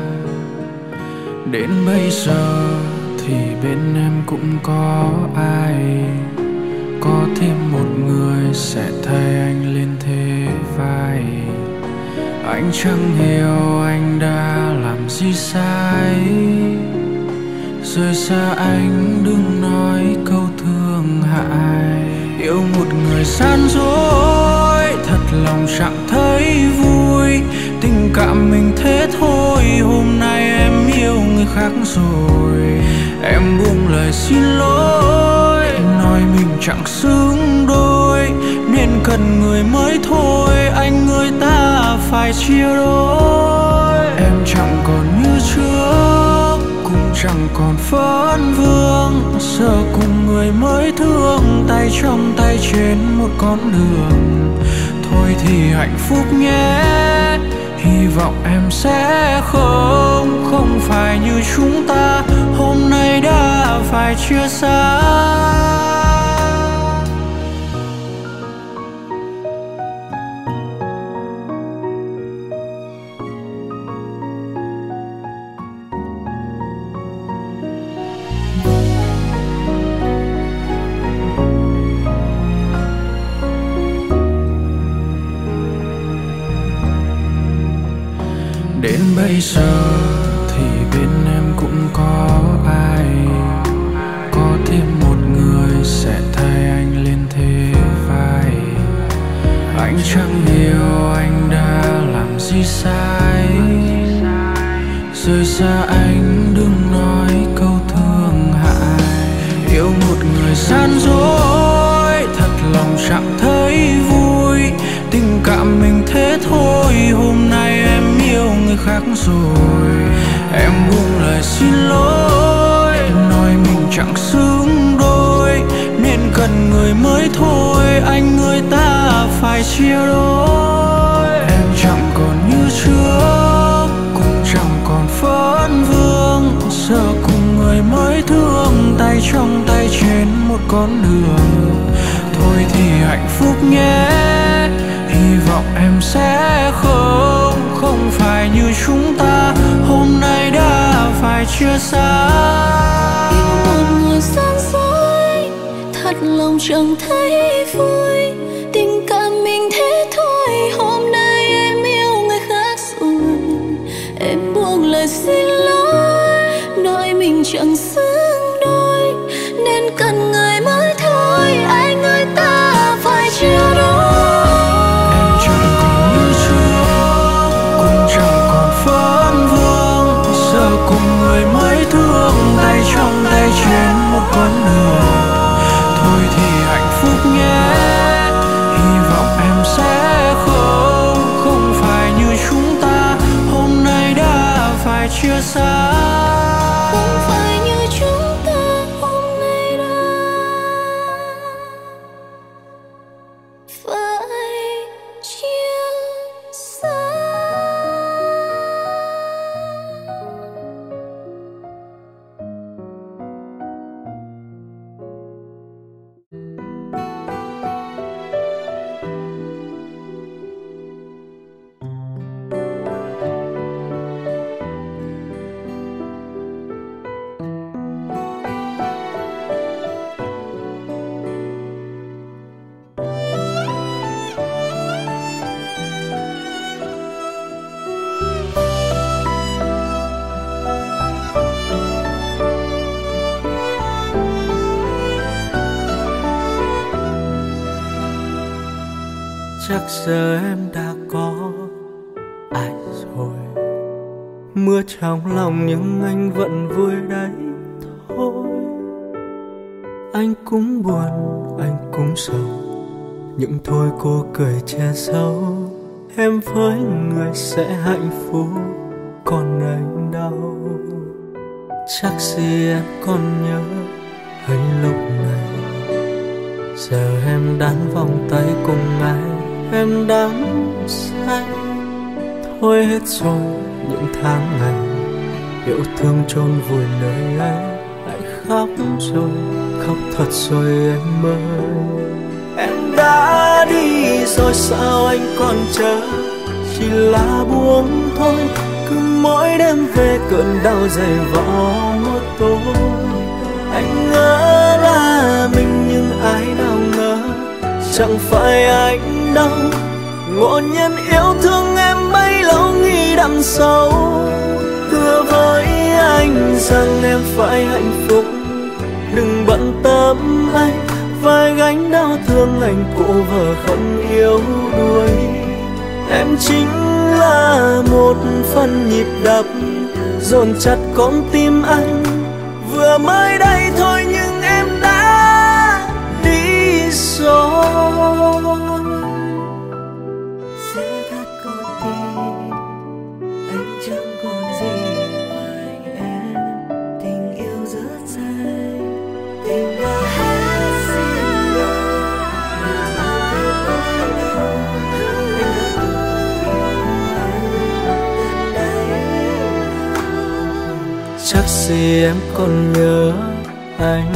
Đến bây giờ thì bên em cũng có ai, có thêm một người sẽ thay anh lên thế vai. Anh chẳng hiểu anh đã làm gì sai, rời xa anh đừng nói câu thương hại. Yêu một người gian dối, thật lòng chẳng thấy vui. Tình cảm mình thế thôi, hôm nay em yêu người khác rồi. Em buông lời xin lỗi, nói mình chẳng xứng đôi, nên cần người mới thôi. Anh người ta phải chia đôi. Em chẳng còn như trước, cũng chẳng còn phấn vương. Giờ cùng người mới thương, tay trong tay trên một con đường. Thôi thì hạnh phúc nhé, hy vọng em sẽ không Không phải như chúng ta hôm nay đã phải chia xa. Đến bây giờ thì bên em cũng có ai, có thêm một người sẽ thay anh lên thế vai. Anh chẳng hiểu anh đã làm gì sai, rời xa anh đừng nói câu thương hại. Yêu một người gian dối, thật lòng chẳng thấy vui. Tình cảm mình thế thôi, hôm nay em yêu người khác rồi. Em buông lời xin lỗi, nói mình chẳng xứng đôi, nên cần người mới thôi. Anh người ta phải chia đôi. Em chẳng còn như trước, cũng chẳng còn phấn vương. Giờ cùng người mới thương, tay trong tay trên một con đường. Thôi thì hạnh phúc nhé, hy vọng em sẽ không Không phải như chúng ta hôm nay đã phải chia xa. Yêu một người gian dối, thật lòng chẳng thấy vui. Tình cảm mình thế thôi, hôm nay em yêu người khác rồi. Em buông lời xin lỗi, nói mình chẳng xứng đôi, nên cần người mới thôi. Anh người ta phải chia đôi. Trong tay trên một con đường. Thôi thì hạnh phúc nhé, chắc giờ em đã có ai rồi. Mưa trong lòng nhưng anh vẫn vui đấy thôi. Anh cũng buồn, anh cũng sầu, nhưng thôi cô cười che giấu. Em với người sẽ hạnh phúc, còn anh đau. Chắc gì em còn nhớ hay lúc này giờ em đan vòng tay cùng ai em đắm say. Thôi hết rồi những tháng ngày yêu thương chôn vùi nơi ấy. Lại khóc rồi, khóc thật rồi em ơi. Em đã đi rồi sao anh còn chờ, chỉ là buông thôi. Cứ mỗi đêm về cơn đau dày vò một tối. Anh ngỡ là mình nhưng ai nào ngờ chẳng phải anh đâu. Ngộ nhân yêu thương em bấy lâu nghĩ đằng sau. Hứa với anh rằng em phải hạnh phúc, đừng bận tâm anh. Vai gánh đau thương anh cụ vợ không yêu đuổi. Em chính là một phần nhịp đập dồn chặt con tim anh. Vừa mới đây thôi nhưng em đã đi rồi. Sẽ thắt con tim, anh chẳng còn gì ngoài em. Tình yêu rất dài, tình đã hết xin lỗi. Mà anh đã đâu, anh đã từng chắc gì em còn nhớ anh.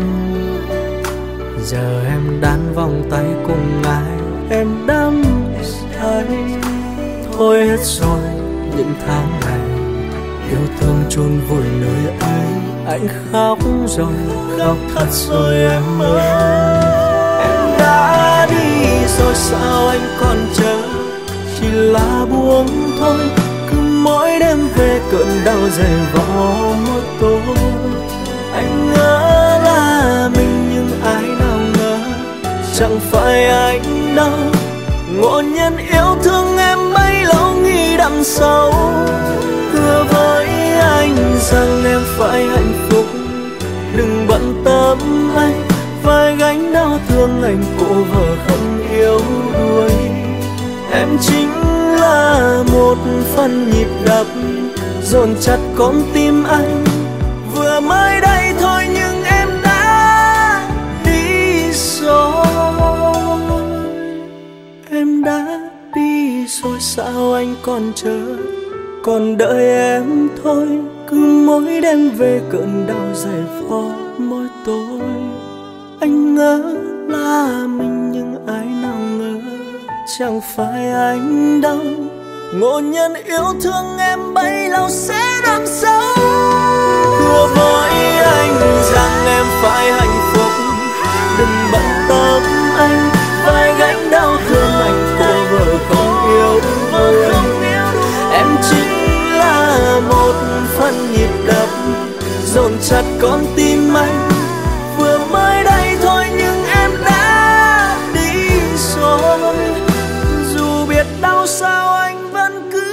Giờ em đan vòng tay cùng ai em đắm say. Thôi hết rồi những tháng ngày yêu thương chôn vùi nơi ấy. Anh khóc rồi, khóc thật rồi em ơi. Em đã đi rồi sao anh còn chờ, chỉ là buông thôi. Cứ mỗi đêm về cơn đau dày vò một tối. Anh ngỡ là mình nhưng ai nào ngờ chẳng phải anh đâu. Ngộ nhân yêu thương em bấy lâu nghĩ đằng sau. Hứa với anh rằng em phải hạnh phúc, đừng bận tâm anh. Vai gánh đau thương anh cụ vợ không yêu đuổi. Em chính là một phần nhịp đập dồn chặt con tim anh. Vừa mới đây thôi nhưng em đã đi rồi. Em đã đi rồi sao anh còn chờ, còn đợi em thôi. Cứ mỗi đêm về cơn đau dày vò mỗi tối. Anh ngỡ là mình nhưng ai nào ngờ chẳng phải anh đâu. Ngộ nhân yêu thương em bấy lâu sẽ đắm sâu. Hứa với anh rằng em phải hạnh phúc, đừng bận tâm anh. Vai gánh đau thương anh cô vợ không yêu đuổi. Em chính là một phần nhịp đập dồn chặt con tim anh. Vừa mới đây thôi nhưng em đã đi rồi. Dù biết đau sao anh vẫn cứ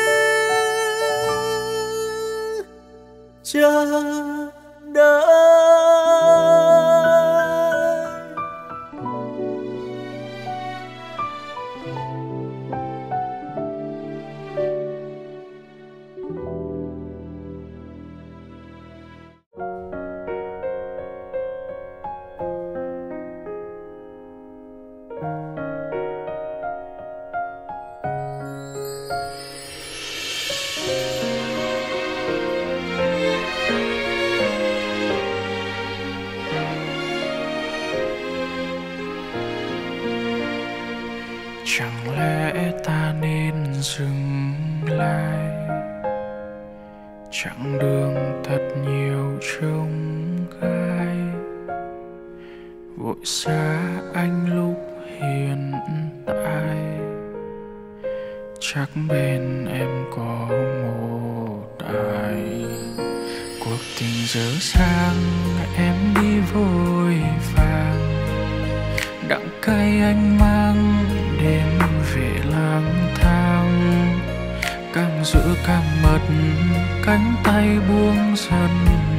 chờ đợi. Chẳng lẽ ta nên dừng lại, chặng đường thật nhiều chông gai, vội xa anh lúc hiện tại. Chắc bên em có một ai, cuộc tình dở dang em đi vội vàng, đắng cay anh mang đêm về lang thang, càng giữ càng mật, cánh tay buông dần.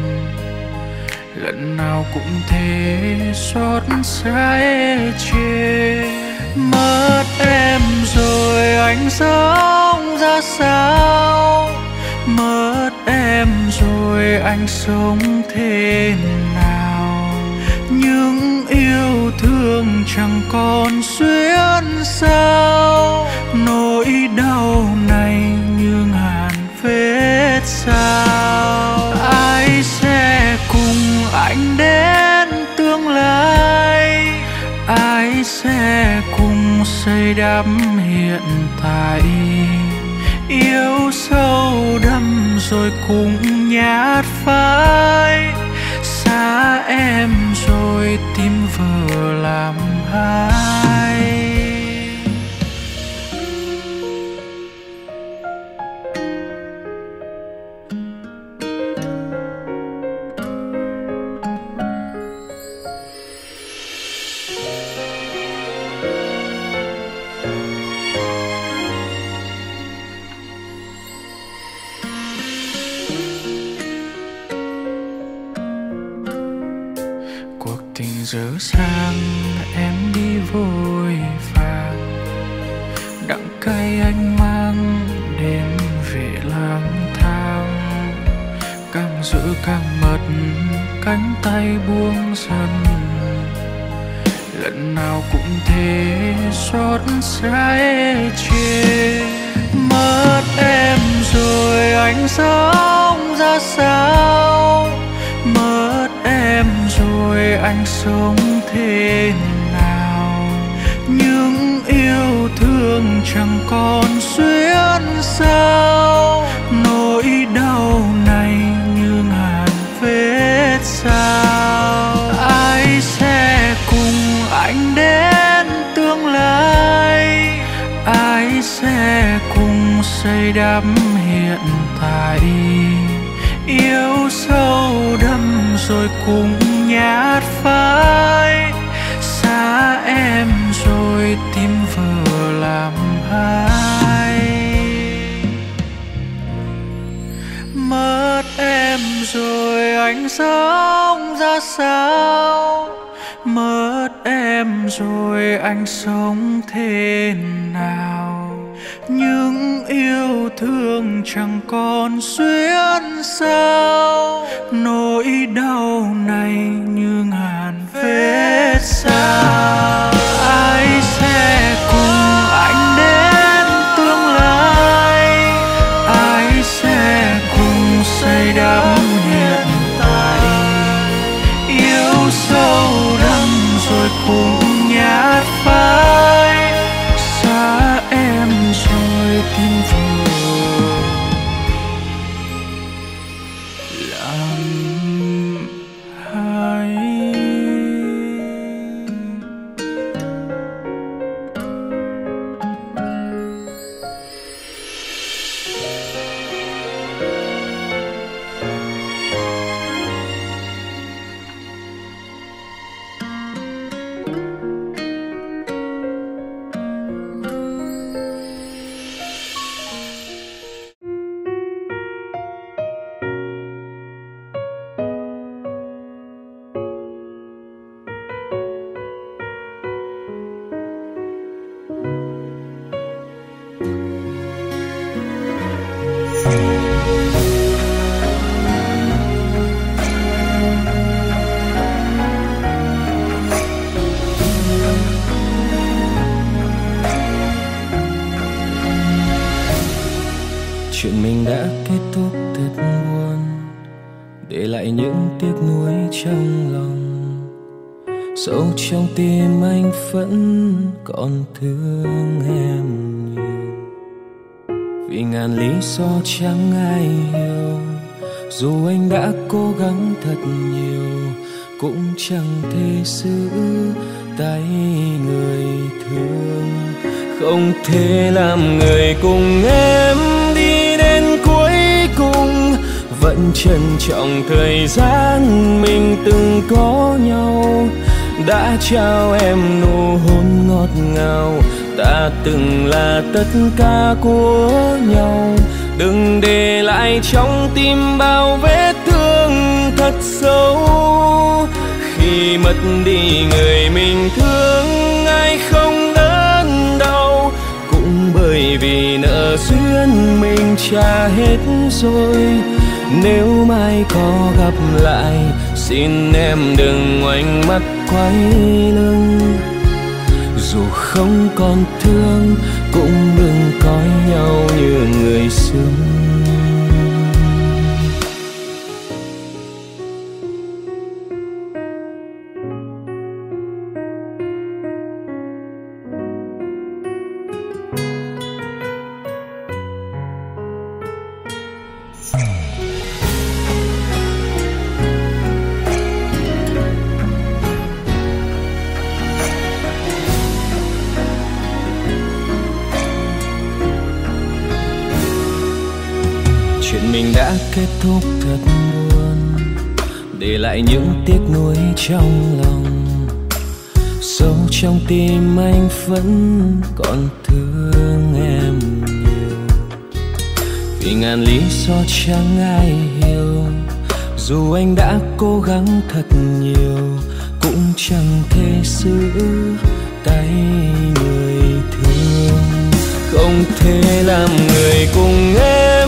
Lần nào cũng thế, xót xa ê chê. Mất em rồi anh sống ra sao? Mất em rồi anh sống thế nào? Những yêu thương chẳng còn xuyên sao, nỗi đau này như ngàn vết sao. Ai sẽ cùng anh đến tương lai? Ai sẽ cùng xây đắp hiện tại? Yêu sâu đậm rồi cùng nhát phai, xa em rồi tim vỡ làm hai. Giờ sang em đi vội vàng, đắng cay anh mang đêm về lang thang, càng giữ càng mật, cánh tay buông dần. Lần nào cũng thế, xót xa ê chê. Mất em rồi anh sống ra sao? Mất em rồi anh sống thế nào? Những yêu thương chẳng còn xuyên sao, nỗi đau này như ngàn vết sao. Ai sẽ cùng anh đến tương lai? Ai sẽ cùng xây đắp hiện tại? Yêu sâu đậm rồi cùng nhát phai, xa em rồi tim vỡ làm hai. Mất em rồi anh sống ra sao? Mất em rồi anh sống thế nào? Những yêu thương chẳng còn xuyên sao, nỗi đau này như ngàn vết sao. Ai sẽ cùng anh đến tương lai? Ai sẽ cùng xây đắp hiện tại? Yêu sâu đậm rồi cùng nhát phai, xa em rồi tim vỡ làm hai. Chuyện mình đã kết thúc thật buồn, để lại những tiếc nuối trong lòng. Sâu trong tim anh vẫn còn thương em nhiều, vì ngàn lý do chẳng ai hiểu. Dù anh đã cố gắng thật nhiều, cũng chẳng thể giữ tay người thương. Không thể làm người cùng em đi đến cuối cùng, vẫn trân trọng thời gian mình từng có nhau. Đã trao em nụ hôn ngọt ngào, ta từng là tất cả của nhau. Đừng để lại trong tim bao vết thương thật sâu. Khi mất đi người mình thương, ai không đớn đau, cũng bởi vì nợ duyên mình trả hết rồi. Nếu mai có gặp lại, xin em đừng ngoảnh mắt quay lưng. Dù không còn thương, cũng đừng coi nhau như người xưa. Mình đã kết thúc thật buồn, để lại những tiếc nuối trong lòng. Sâu trong tim anh vẫn còn thương em nhiều, vì ngàn lý do chẳng ai hiểu. Dù anh đã cố gắng thật nhiều, cũng chẳng thể giữ tay người thương. Không thể làm người cùng em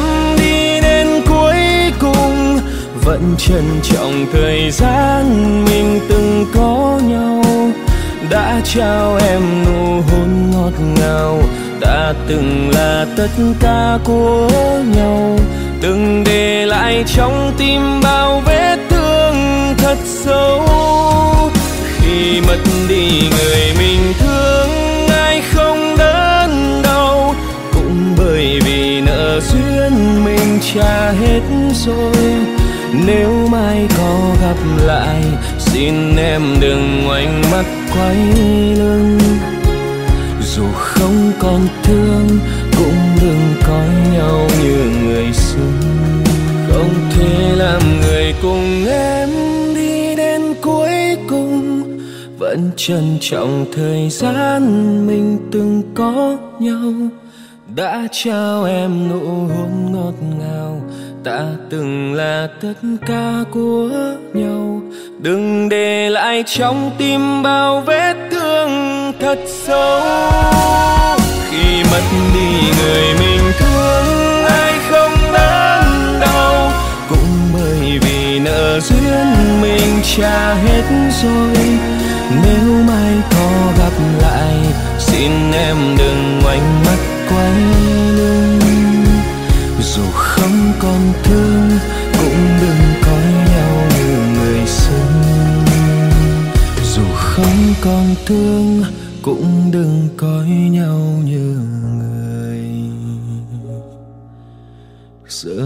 vẫn trân trọng thời gian mình từng có nhau. Đã trao em nụ hôn ngọt ngào, đã từng là tất cả của nhau. Đừng để lại trong tim bao vết thương thật sâu. Khi mất đi người mình thương, ai không đớn đau, cũng bởi vì nợ duyên mình trả hết rồi. Nếu mai có gặp lại, xin em đừng ngoảnh mắt quay lưng. Dù không còn thương, cũng đừng coi nhau như người xưa. Không thể làm người cùng em đi đến cuối cùng, vẫn trân trọng thời gian mình từng có nhau. Đã trao em nụ hôn ngọt ngào, ta từng là tất cả của nhau. Đừng để lại trong tim bao vết thương thật sâu. Khi mất đi người mình thương, ai không đớn đau, cũng bởi vì nợ duyên mình trả hết rồi. Nếu mai có gặp lại, xin em đừng ngoảnh mắt quay lưng. Dù không còn thương, cũng đừng coi nhau như người xưa. Dù không còn thương, cũng đừng coi nhau như người xưa.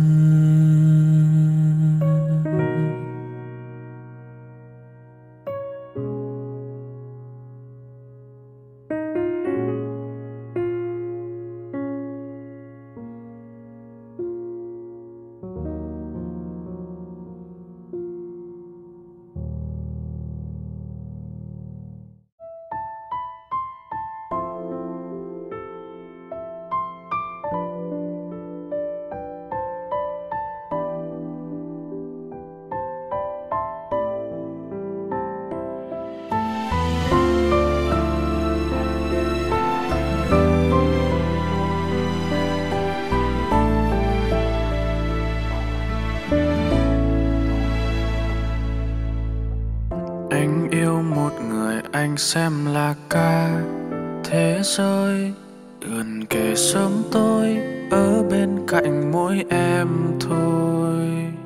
Anh xem là cả thế giới, gần kề sớm tối ở bên cạnh mỗi em thôi.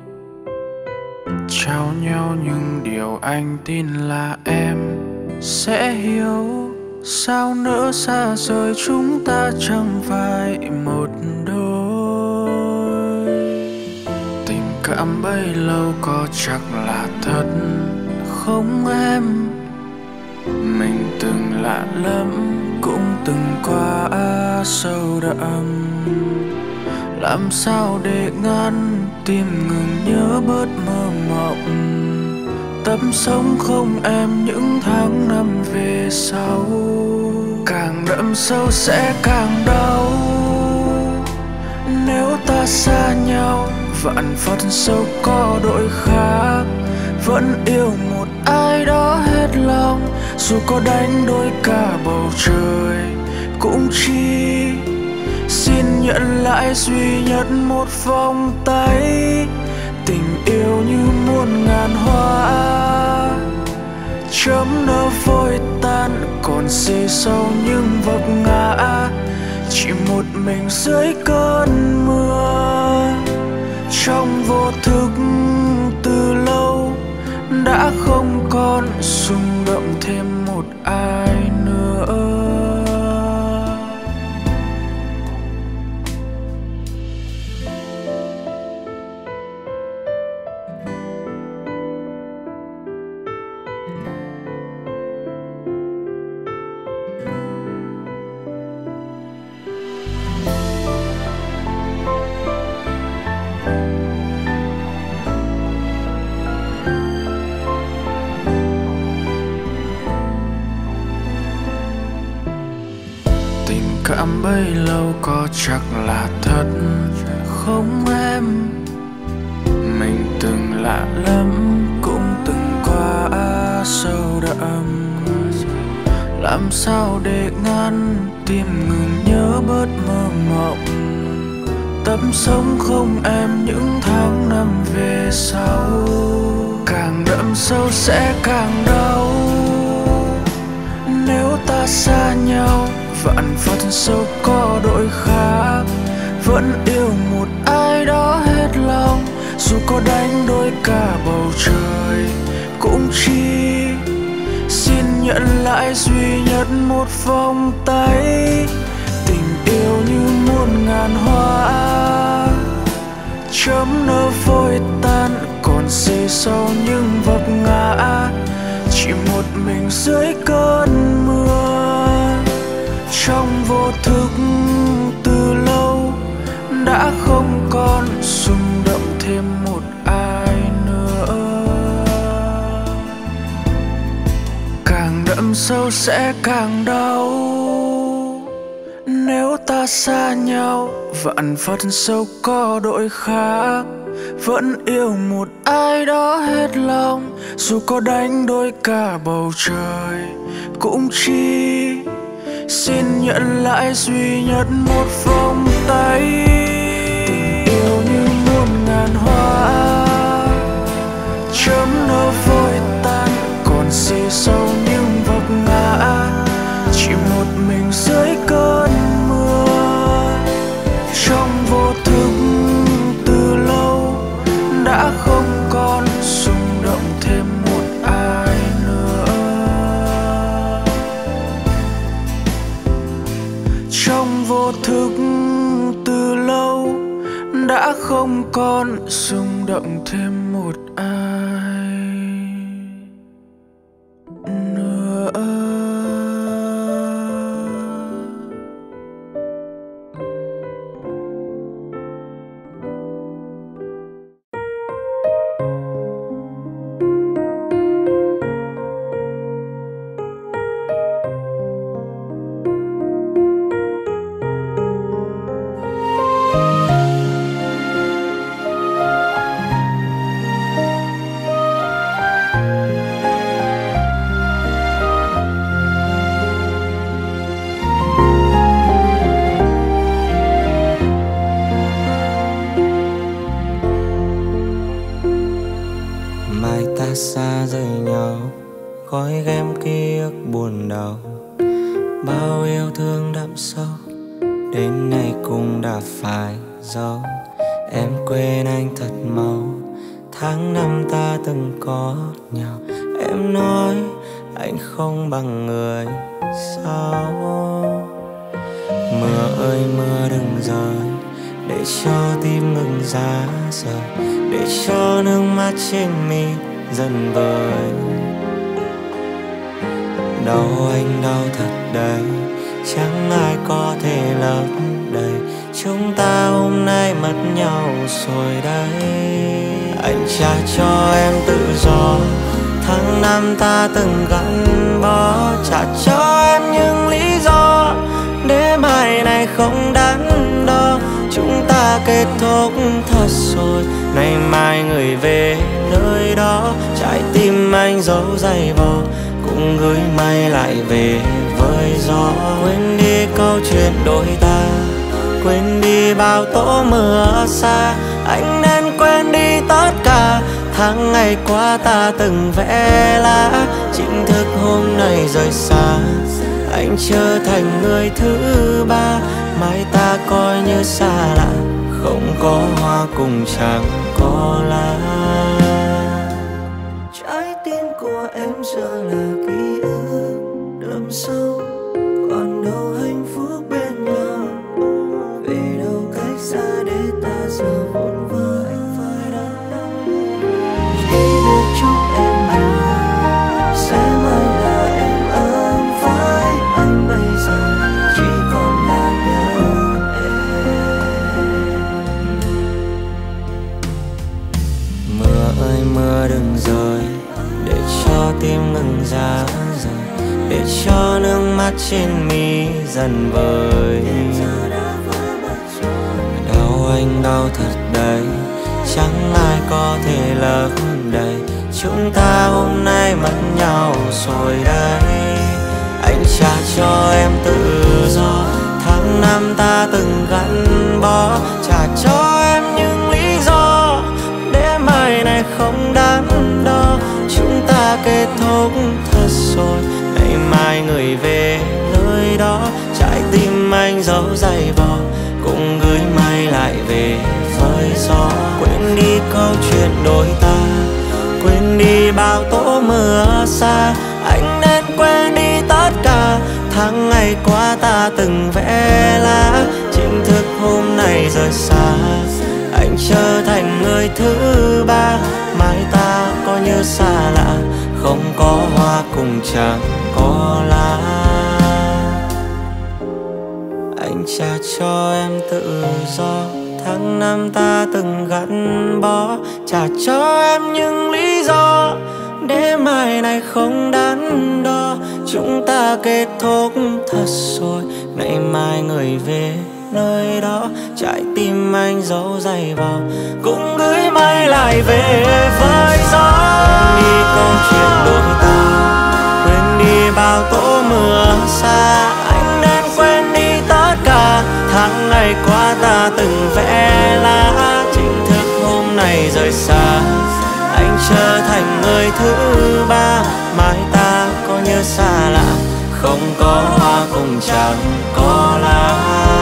Trao nhau những điều anh tin là em sẽ hiểu. Sao nỡ xa rời chúng ta chẳng phải một đôi. Tình cảm bấy lâu có chắc là thật không em? Mình từng lạ lắm, cũng từng qua sâu đậm. Làm sao để ngăn tim ngừng nhớ bớt mơ mộng. Tấm sống không em những tháng năm về sau. càng đậm sâu sẽ càng đau. Nếu ta xa nhau vạn phật sâu có đổi khác, vẫn yêu một ai đó hết lòng, dù có đánh đôi cả bầu trời cũng chỉ xin nhận lại duy nhất một vòng tay. Tình yêu như muôn ngàn hoa chớm nở vội tan, còn gì sau những vấp ngã, chỉ một mình dưới cơn mưa. Trong vô thức từ lâu đã không còn rung động thêm một ai nữa. Cảm bấy lâu có chắc là thật không em? Mình từng lạ lắm, cũng từng qua sâu đậm. Làm sao để ngăn tim ngừng nhớ bớt mơ mộng? Tập sống không em những tháng năm về sau, càng đậm sâu sẽ càng đau. Nếu ta xa nhau vạn phật sâu có đổi khác, vẫn yêu một ai đó hết lòng, dù có đánh đôi cả bầu trời cũng chỉ xin nhận lại duy nhất một vòng tay. Tình yêu như muôn ngàn hoa chớm nở vội tan, còn gì sau những vấp ngã, chỉ một mình dưới cơn mưa. Trong vô thức từ lâu đã không còn rung động thêm một ai nữa. Càng đậm sâu sẽ càng đau. Nếu ta xa nhau vạn phật sâu có đổi khác, vẫn yêu một ai đó hết lòng, dù có đánh đôi cả bầu trời cũng chỉ xin nhận lại duy nhất một vòng tay. Tình yêu như muôn ngàn hoa chớm nở vội tan, còn gì sau những vấp ngã, chỉ một mình dưới cơn mưa. Trong vô thức từ lâu đã không còn rung động thêm một ai nữa. Trong vô thức từ lâu đã không còn rung động thêm một ai nữa. Xa rời nhau, gói ghém ký ức buồn đau, bao yêu thương đậm sâu đến nay cũng đã phải giấu. Em quên anh thật mau, tháng năm ta từng có nhau. Em nói anh không bằng người sau. Mưa ơi mưa đừng rơi, để cho tim ngừng giá rời, để cho nước mắt trên mi dần vơi. Đau anh đau thật đấy, chẳng ai có thể lấp đầy. Chúng ta hôm nay mất nhau rồi đấy. Anh trả cho em tự do, tháng năm ta từng gắn bó, trả cho em những lý do này không đắn đo, chúng ta kết thúc thật rồi. Ngày mai người về nơi đó, trái tim anh giấu giày vò, cũng gửi mây lại về với gió. Quên đi câu chuyện đôi ta, quên đi bao tố mưa xa. Anh nên quên đi tất cả tháng ngày qua ta từng vẽ lá. Chính thức hôm nay rời xa, anh trở thành người thứ ba. Mai ta coi như xa lạ, không có hoa cùng chẳng có lá. Trái tim của em giờ là ký ức đậm sâu, còn đâu hạnh phúc bên nhau. Về đâu cách xa để ta giờ vội vã anh phải đắn đo. Chỉ được chúc em buồn, sẽ mai là em ấm với anh. Bây giờ chỉ còn là nhớ em. Mưa ơi mưa đừng rơi, để cho tim ngừng giá rời, để cho nước mắt trên mi dần vơi. Đau anh đau thật đấy, chẳng ai có thể lấp đầy. Chúng ta hôm nay mất nhau rồi đây. Anh trả cho em tự do, tháng năm ta từng gắn bó. Trả cho em những lý do để mai này không đắn đo. Chúng ta kết thúc thật rồi, ngày mai người về nơi đó. Trái tim anh giấu giày vò, cũng gửi mây lại về với gió. Quên đi câu chuyện đôi ta, quên đi bao tố mưa xa. Anh nên quên đi tất cả tháng ngày qua ta từng vẽ lá. Chính thức hôm nay rời xa, anh trở thành người thứ ba. Mai ta coi như xa lạ, không có hoa cùng chẳng có lá. Anh trả cho em tự do, tháng năm ta từng gắn bó. Trả cho em những lý do để mai này không đắn đo. Chúng ta kết thúc thật rồi, ngày mai người về nơi đó. Trái tim anh giấu giày vào, cũng gửi mây lại về với gió. Quên đi câu chuyện đôi ta, quên đi bao tố mưa xa. Anh nên quên đi tất cả tháng ngày qua ta từng vẽ lá. Chính thức hôm nay rời xa, anh trở thành người thứ ba. Mai ta có như xa lạ, không có hoa cùng chẳng có lá.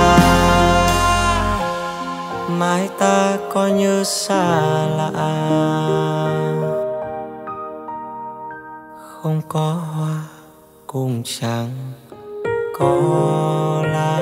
Mai ta coi như xa lạ, không có hoa cùng chẳng có lá.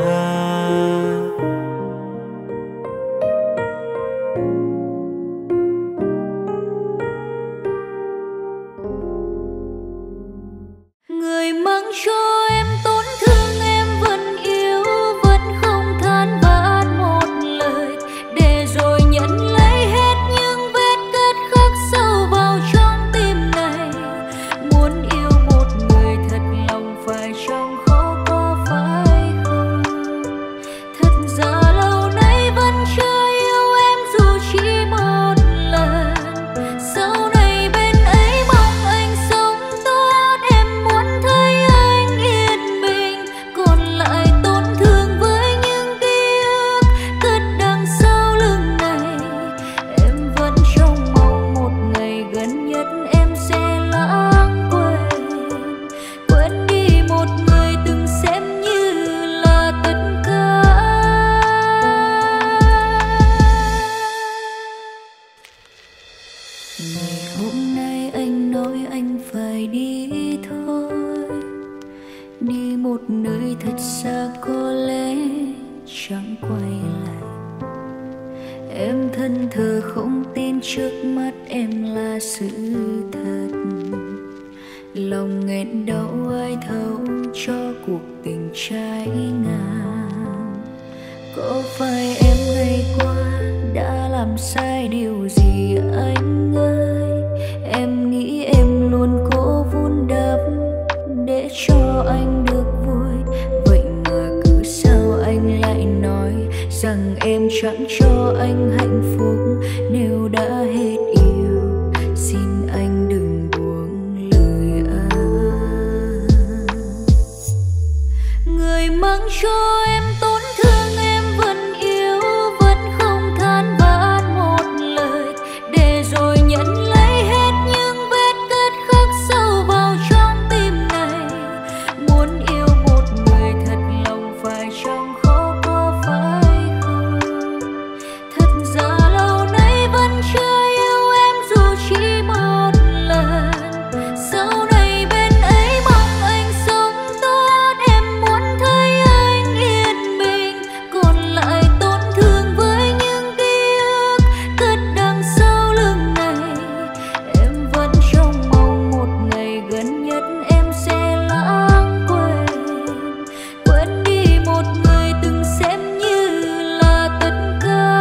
Người mang cho em tổn thương em vẫn yêu, vẫn không than vãn một lời, để rồi nhận lấy hết những vết cắt khắc sâu vào trong tim này. Muốn yêu một người thật lòng phải chăng khó có phải không? Thật ra lâu nay vẫn chưa yêu em dù chỉ một lần. Sau này bên ấy mong anh sống tốt, em muốn thấy anh yên bình. Còn lại tổn thương với những ký ức cất đằng sau lưng này. Em vẫn trông mong một ngày gần nhất em sẽ lãng quên. Quên đi một người từng xem như là tất cả. Ngày hôm nay anh nói anh phải đi thôi, đi một nơi thật xa có lẽ chẳng quay lại. Em thân thờ không tin trước mắt em là sự thật. Lòng nghẹn đau ai thấu cho cuộc tình trái ngang. Có phải em ngày qua đã làm sai điều gì anh ơi? Em nghĩ em luôn cố vun đắp để cho anh được vui. Vậy mà cứ sao anh lại chẳng cho anh hạnh phúc nếu đã hết yêu. Xin anh đừng buông lời anh. Người mang cho em tổn thương em vẫn yêu, vẫn không than vãn một lời, để rồi nhận lấy hết những vết cắt khắc sâu vào trong tim này. Muốn yêu một người thật lòng phải chăng khó có phải không? Thật ra lâu nay vẫn chưa yêu em dù chỉ một lần. Sau này bên ấy mong anh sống tốt, em muốn thấy anh yên bình. Còn lại tổn thương với những ký ức cất đằng sau lưng này. Em vẫn trông mong một ngày gần nhất em sẽ lãng quên, quên đi một người từng xem như là tất cả.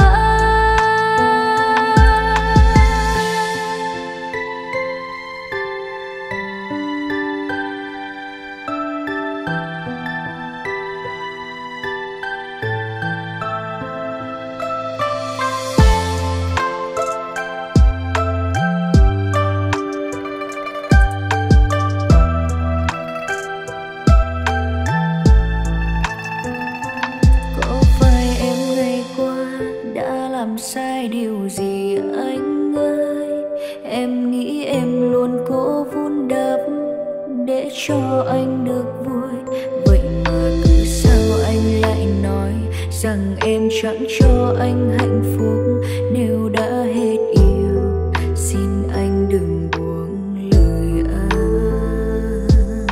Có phải em ngày qua đã làm sai điều gì anh ơi? Em nghĩ em luôn cố vun đắp để cho anh được vui. Vậy mà cứ sao anh lại nói rằng em chẳng cho anh hạnh phúc nếu đã hết yêu. Xin anh đừng buông lời anh.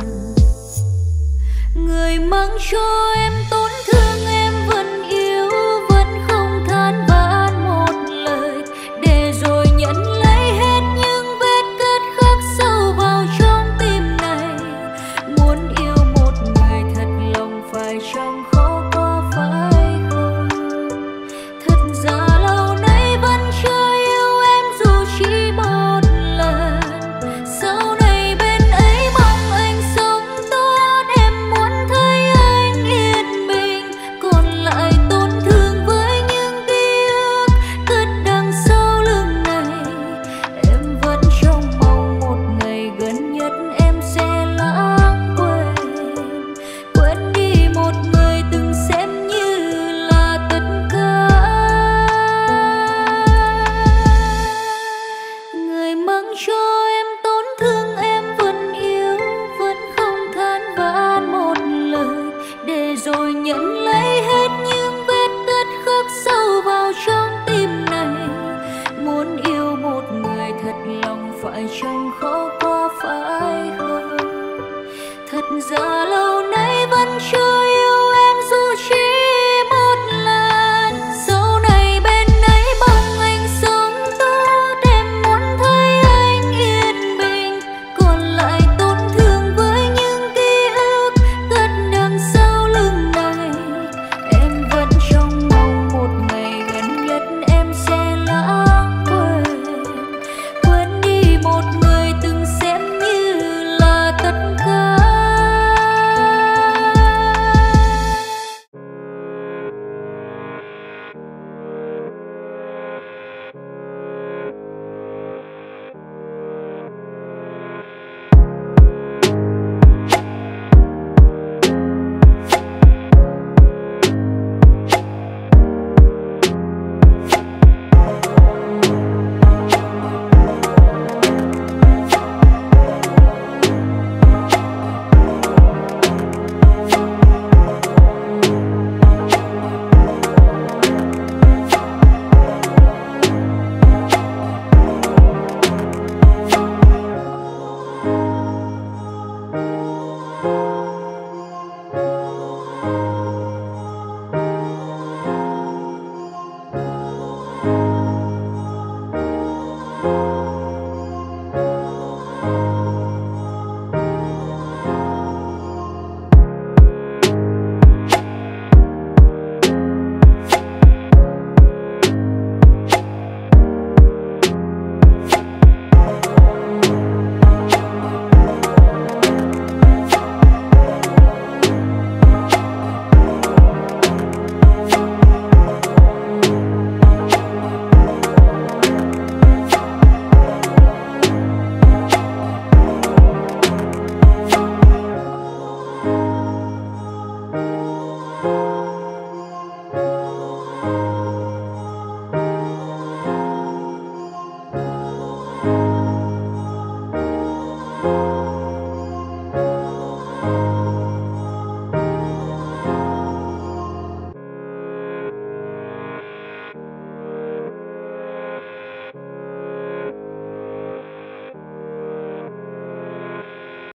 Người mang cho em tổn thương em vẫn yêu, vẫn không than vãn một lời, để rồi nhận lấy hết những vết cắt khắc sâu vào trong tim này. Muốn yêu một người thật lòng phải chăng khó có phải không? Thật ra lâu nay vẫn chưa yêu em dù chỉ một lần. Sau này bên ấy mong anh sống tốt, em muốn thấy anh yên bình. Còn lại tổn thương với những ký ức cất đằng sau lưng này. Em vẫn trông mong một ngày gần nhất em sẽ lãng quên, quên đi một người từng xem như là tất cả. Người mang cho em tổn thương em vẫn yêu, vẫn không than vãn một lời, để rồi nhận lấy hết những vết cắt khắc sâu vào trong tim này. Muốn yêu một người thật lòng phải chăng khó có phải không? Thật ra lâu nay vẫn chưa